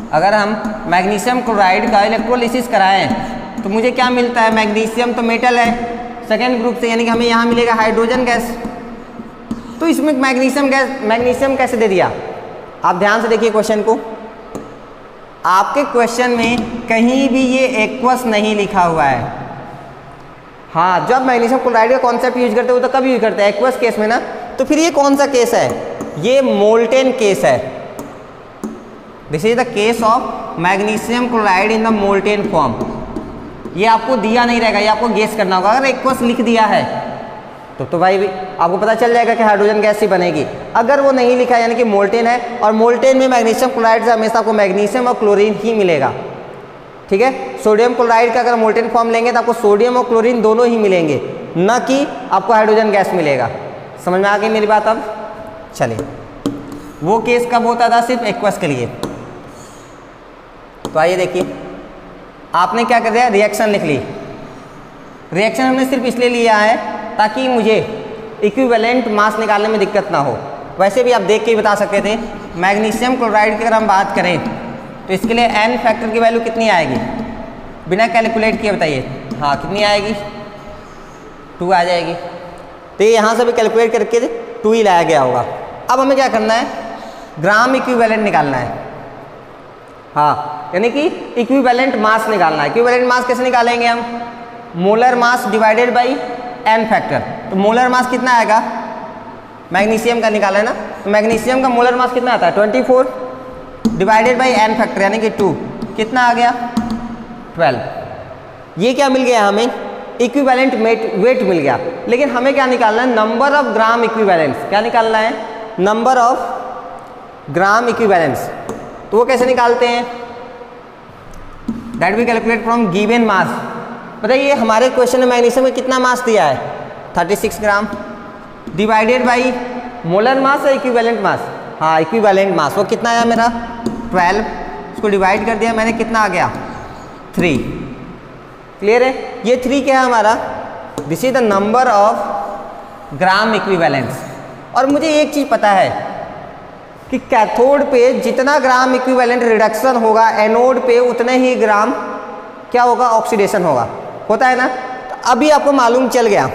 अगर हम मैग्नीशियम क्लोराइड का इलेक्ट्रोलिसिस कराएं तो मुझे क्या मिलता है, मैग्नीशियम तो मेटल है सेकेंड ग्रुप से, यानी कि हमें यहाँ मिलेगा हाइड्रोजन गैस। तो इसमें मैग्नीशियम गैस मैग्नीशियम कैसे दे दिया, आप ध्यान से देखिए क्वेश्चन को। आपके क्वेश्चन में कहीं भी ये एक्वस नहीं लिखा हुआ है। हाँ, जब मैग्नीशियम क्लोराइड का कॉन्सेप्ट यूज करते हो तो कब यूज करते हैं, एक्वस केस में ना। तो फिर ये कौन सा केस है, ये मोल्टेन केस है। This is the case of magnesium chloride in the molten form. ये आपको दिया नहीं रहेगा, ये आपको गेस करना होगा। अगर एक्वस लिख दिया है तो तो भाई भी आपको पता चल जाएगा कि हाइड्रोजन गैस ही बनेगी। अगर वो नहीं लिखा है यानी कि मोल्टेन है, और मोल्टेन में मैग्नीशियम क्लोराइड से हमेशा आपको मैग्नीशियम और क्लोरीन ही मिलेगा। ठीक है, सोडियम क्लोराइड का अगर मोल्टेन फॉर्म लेंगे तो आपको सोडियम और क्लोरीन दोनों ही मिलेंगे, न कि आपको हाइड्रोजन गैस मिलेगा। समझ में आ गई मेरी बात। अब चलिए, वो केस कब होता था, सिर्फ एक्वस के लिए। तो आइए देखिए, आपने क्या कर दिया, रिएक्शन लिख ली। रिएक्शन हमने सिर्फ इसलिए लिया है ताकि मुझे इक्विवेलेंट मास निकालने में दिक्कत ना हो। वैसे भी आप देख के ही बता सकते थे। मैग्नीशियम क्लोराइड की अगर हम बात करें तो इसके लिए एन फैक्टर की वैल्यू कितनी आएगी, बिना कैलकुलेट किए बताइए। हाँ, कितनी आएगी, टू आ जाएगी। तो ये यहाँ से भी कैलकुलेट करके टू ही लाया गया होगा। अब हमें क्या करना है, ग्राम इक्विवेलेंट निकालना है। हाँ, यानी कि इक्विवेलेंट मास निकालना है। इक्विवेलेंट मास कैसे निकालेंगे हम, molar mass divided by n factor. तो मोलर मास कितना आएगा, मैग्नीशियम का निकाला है ना, तो मैग्नीशियम का मोलर मास कितना आता है, twenty four divided by n factor यानी कि टू, कितना आ गया, ट्वेल्व। ये क्या मिल गया हमें, इक्विवेलेंट वेट मिल गया। लेकिन हमें क्या निकालना है, नंबर ऑफ ग्राम इक्विवेलेंट्स। क्या निकालना है, नंबर ऑफ ग्राम इक्विवेलेंट्स। तो वो कैसे निकालते हैं, that we calculate from given mass. बताइए, हमारे क्वेश्चन में मैग्नीशियम में कितना मास दिया है, thirty six gram, divided by molar mass या इक्विवेलेंट मास। हाँ, इक्विवेलेंट मास। वो कितना आया मेरा, ट्वेल्व। इसको डिवाइड कर दिया मैंने, कितना आ गया, थ्री। क्लियर है, ये थ्री क्या है हमारा, this is the number of gram equivalents. और मुझे एक चीज़ पता है कि कैथोड पे जितना ग्राम इक्विवेलेंट रिडक्शन होगा, एनोड पे उतने ही ग्राम क्या होगा, ऑक्सीडेशन होगा, होता है ना। तो अभी आपको मालूम चल गया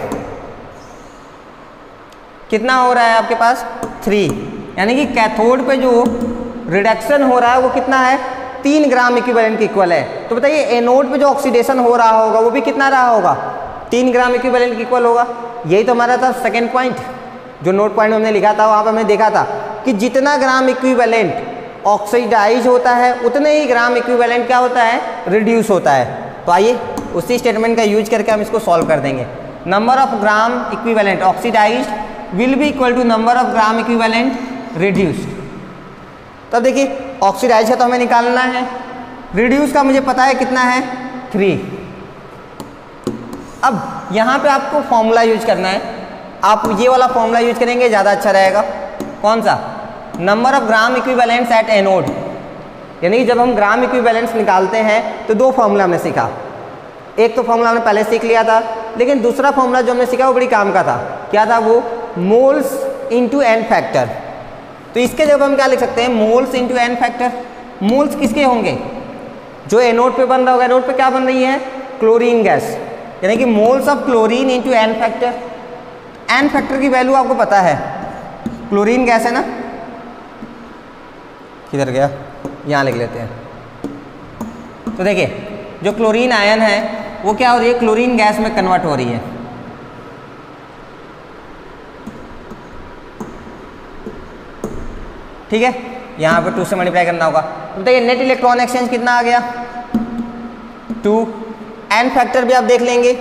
कितना हो रहा है आपके पास, थ्री। यानी कि कैथोड पे जो रिडक्शन हो रहा है वो कितना है, तीन ग्राम इक्विवेलेंट के इक्वल है। तो बताइए, एनोड पे जो ऑक्सीडेशन हो रहा होगा वो भी कितना रहा होगा, तीन ग्राम इक्विवेलेंट के इक्वल होगा। यही तो हमारा था सेकेंड पॉइंट, जो नोट पॉइंट हमने लिखा था। वहाँ पर हमने देखा था कि जितना ग्राम इक्विवेलेंट ऑक्सीडाइज होता है उतने ही ग्राम इक्विवेलेंट क्या होता है, रिड्यूस होता है। तो आइए उसी स्टेटमेंट का यूज करके हम इसको सॉल्व कर देंगे। Number of gram equivalent oxidise will be equal to number of gram equivalent reduced. तब देखिए, ऑक्सीडाइज का तो हमें निकालना है, रिड्यूस का मुझे पता है कितना है, थ्री। अब यहाँ पे आपको फॉर्मूला यूज करना है। आप ये वाला फॉर्मूला यूज करेंगे, ज़्यादा अच्छा रहेगा। कौन सा, number of gram equivalents at anode. यानी कि जब हम ग्राम इक्विवेलेंट्स निकालते हैं तो दो फॉर्मूला हमने सीखा। एक तो फॉर्मूला हमने पहले सीख लिया था, लेकिन दूसरा फॉर्मूला जो हमने सीखा वो बड़ी काम का था। क्या था वो, मोल्स इंटू एन फैक्टर। तो इसके जब हम क्या लिख सकते हैं, moles into n factor. Moles किसके होंगे, जो एनोड पे बन रहा होगा। एनोड पे क्या बन रही है, क्लोरीन गैस, यानी कि moles of chlorine into n factor. N factor की वैल्यू आपको पता है, क्लोरीन गैस है ना, किधर गया, यहाँ लिख लेते हैं। तो देखिए, जो क्लोरीन आयन है वो क्या हो रही है, क्लोरीन गैस में कन्वर्ट हो रही है। ठीक है, यहाँ पे टू से मल्टीप्लाई करना होगा। तो बताइए, नेट इलेक्ट्रॉन एक्सचेंज कितना आ गया, टू। एन फैक्टर भी आप देख लेंगे,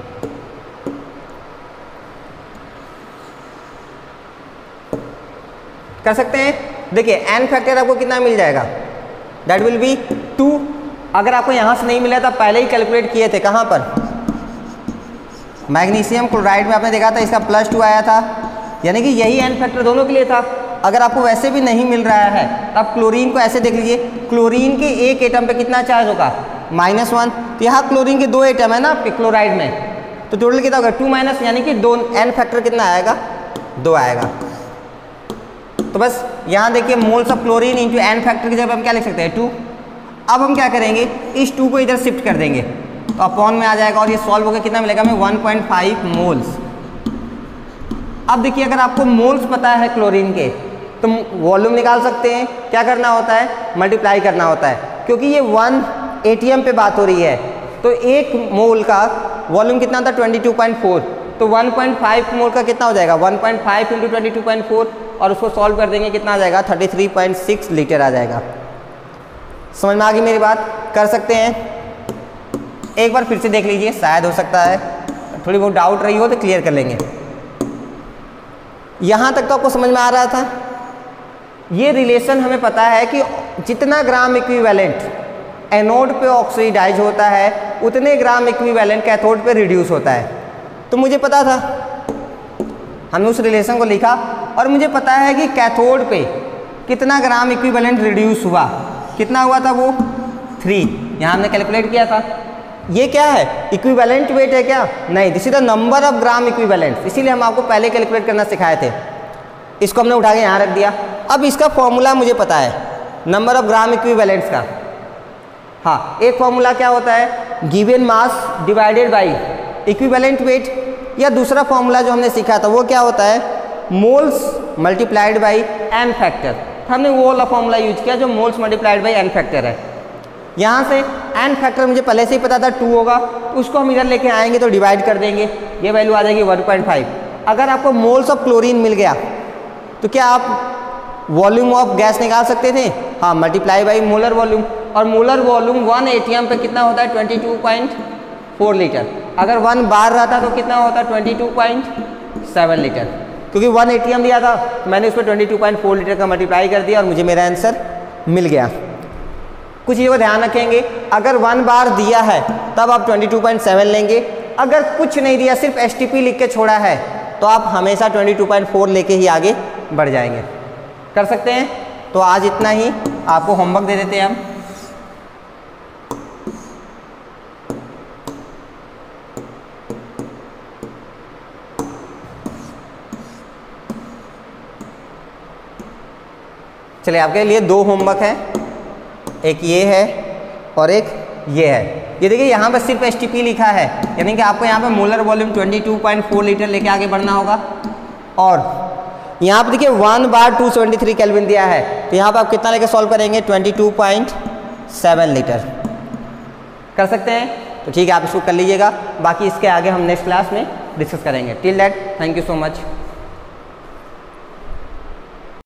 कर सकते हैं। देखिए, एन फैक्टर आपको कितना मिल जाएगा, दैट विल बी टू। अगर आपको यहाँ से नहीं मिला था, पहले ही कैलकुलेट किए थे, कहाँ पर, मैग्नीशियम क्लोराइड में आपने देखा था इसका प्लस टू आया था, यानी कि यही एन फैक्टर दोनों के लिए था। अगर आपको वैसे भी नहीं मिल रहा है तो आप क्लोरीन को ऐसे देख लीजिए, क्लोरीन के एक एटम पे कितना चार्ज होगा, माइनस वन। तो यहाँ क्लोरीन के दो एटम है ना आपके क्लोराइड में, तो टोटल कितना होगा, टू माइनस, यानी कि दो, एन फैक्टर कितना आएगा, दो आएगा। तो बस यहाँ देखिए, moles of chlorine into n factor की जगह हम क्या लिख सकते हैं, टू। अब हम क्या करेंगे, इस टू को इधर शिफ्ट कर देंगे तो अपॉन में आ जाएगा और ये सॉल्व होकर कितना मिलेगा हमें वन पॉइंट फाइव मोल्स। अब देखिए अगर आपको मोल्स पता है क्लोरीन के तो वॉल्यूम निकाल सकते हैं। क्या करना होता है, मल्टीप्लाई करना होता है, क्योंकि ये वन एटीएम पे बात हो रही है तो एक मोल का वॉल्यूम कितना था ट्वेंटी टू पॉइंट फोर, तो वन पॉइंट फाइव मोल का कितना हो जाएगा one point five into twenty two point four और उसको सॉल्व कर देंगे कितना आ जाएगा thirty three point six litre आ जाएगा। समझ में आ गई मेरी बात, कर सकते हैं। एक बार फिर से देख लीजिए, शायद हो सकता है थोड़ी बहुत डाउट रही हो तो क्लियर कर लेंगे। यहाँ तक तो आपको समझ में आ रहा था। ये रिलेशन हमें पता है कि जितना ग्राम इक्विवेलेंट एनोड पे ऑक्सीडाइज होता है उतने ग्राम इक्विवेलेंट कैथोड पे रिड्यूस होता है। तो मुझे पता था, हमने उस रिलेशन को लिखा और मुझे पता है कि कैथोड पे कितना ग्राम इक्विवेलेंट रिड्यूस हुआ, कितना हुआ था वो थ्री, यहाँ हमने कैलकुलेट किया था। ये क्या है, इक्विवेलेंट वेट है क्या, नहीं, this is the number of gram equivalent, इसीलिए हम आपको पहले कैलकुलेट करना सिखाए थे। इसको हमने उठा के यहाँ रख दिया। अब इसका फॉर्मूला मुझे पता है नंबर ऑफ ग्राम इक्विवेलेंट्स का। हाँ, एक फॉर्मूला क्या होता है, given mass divided by equivalent weight, या दूसरा फॉर्मूला जो हमने सीखा था वो क्या होता है, moles multiplied by n factor. हमने वो वाला फॉर्मूला यूज किया जो moles multiplied by n factor है। यहाँ से एन फैक्टर मुझे पहले से ही पता था टू होगा, तो उसको हम इधर लेके आएंगे तो डिवाइड कर देंगे, ये वैल्यू आ जाएगी वन पॉइंट फाइव। अगर आपको मोल्स ऑफ क्लोरीन मिल गया तो क्या आप वॉल्यूम ऑफ गैस निकाल सकते थे, हाँ, मल्टीप्लाई बाई मोलर वॉल्यूम, और मोलर वॉल्यूम वन एटीएम पे कितना होता है twenty two point four litre. अगर वन बार रहता तो कितना होता twenty two point seven litre, क्योंकि वन एटीएम दिया था मैंने उस पर twenty two point four litre का मल्टीप्लाई कर दिया और मुझे मेरा आंसर मिल गया। कुछ चीज़ों को ध्यान रखेंगे, अगर वन बार दिया है तब आप ट्वेंटी टू पॉइंट सेवन लेंगे, अगर कुछ नहीं दिया सिर्फ एस टी पी लिख के छोड़ा है तो आप हमेशा ट्वेंटी टू पॉइंट फोर लेके ही आगे बढ़ जाएंगे। कर सकते हैं। तो आज इतना ही, आपको होमवर्क दे देते हैं हम। चलिए, आपके लिए दो होमवर्क है, एक ये है और एक ये है। ये देखिए यहाँ पर सिर्फ एस टी पी लिखा है, यानी कि आपको यहाँ पे molar volume twenty two point four litre लेके आगे बढ़ना होगा। और यहाँ पर देखिए one bar two seventy three kelvin दिया है, तो यहाँ पर आप कितना लेके सॉल्व करेंगे twenty two point seven litre. कर सकते हैं। तो ठीक है, आप इसको कर लीजिएगा, बाकी इसके आगे हम नेक्स्ट क्लास में डिस्कस करेंगे। Till that, thank you so much.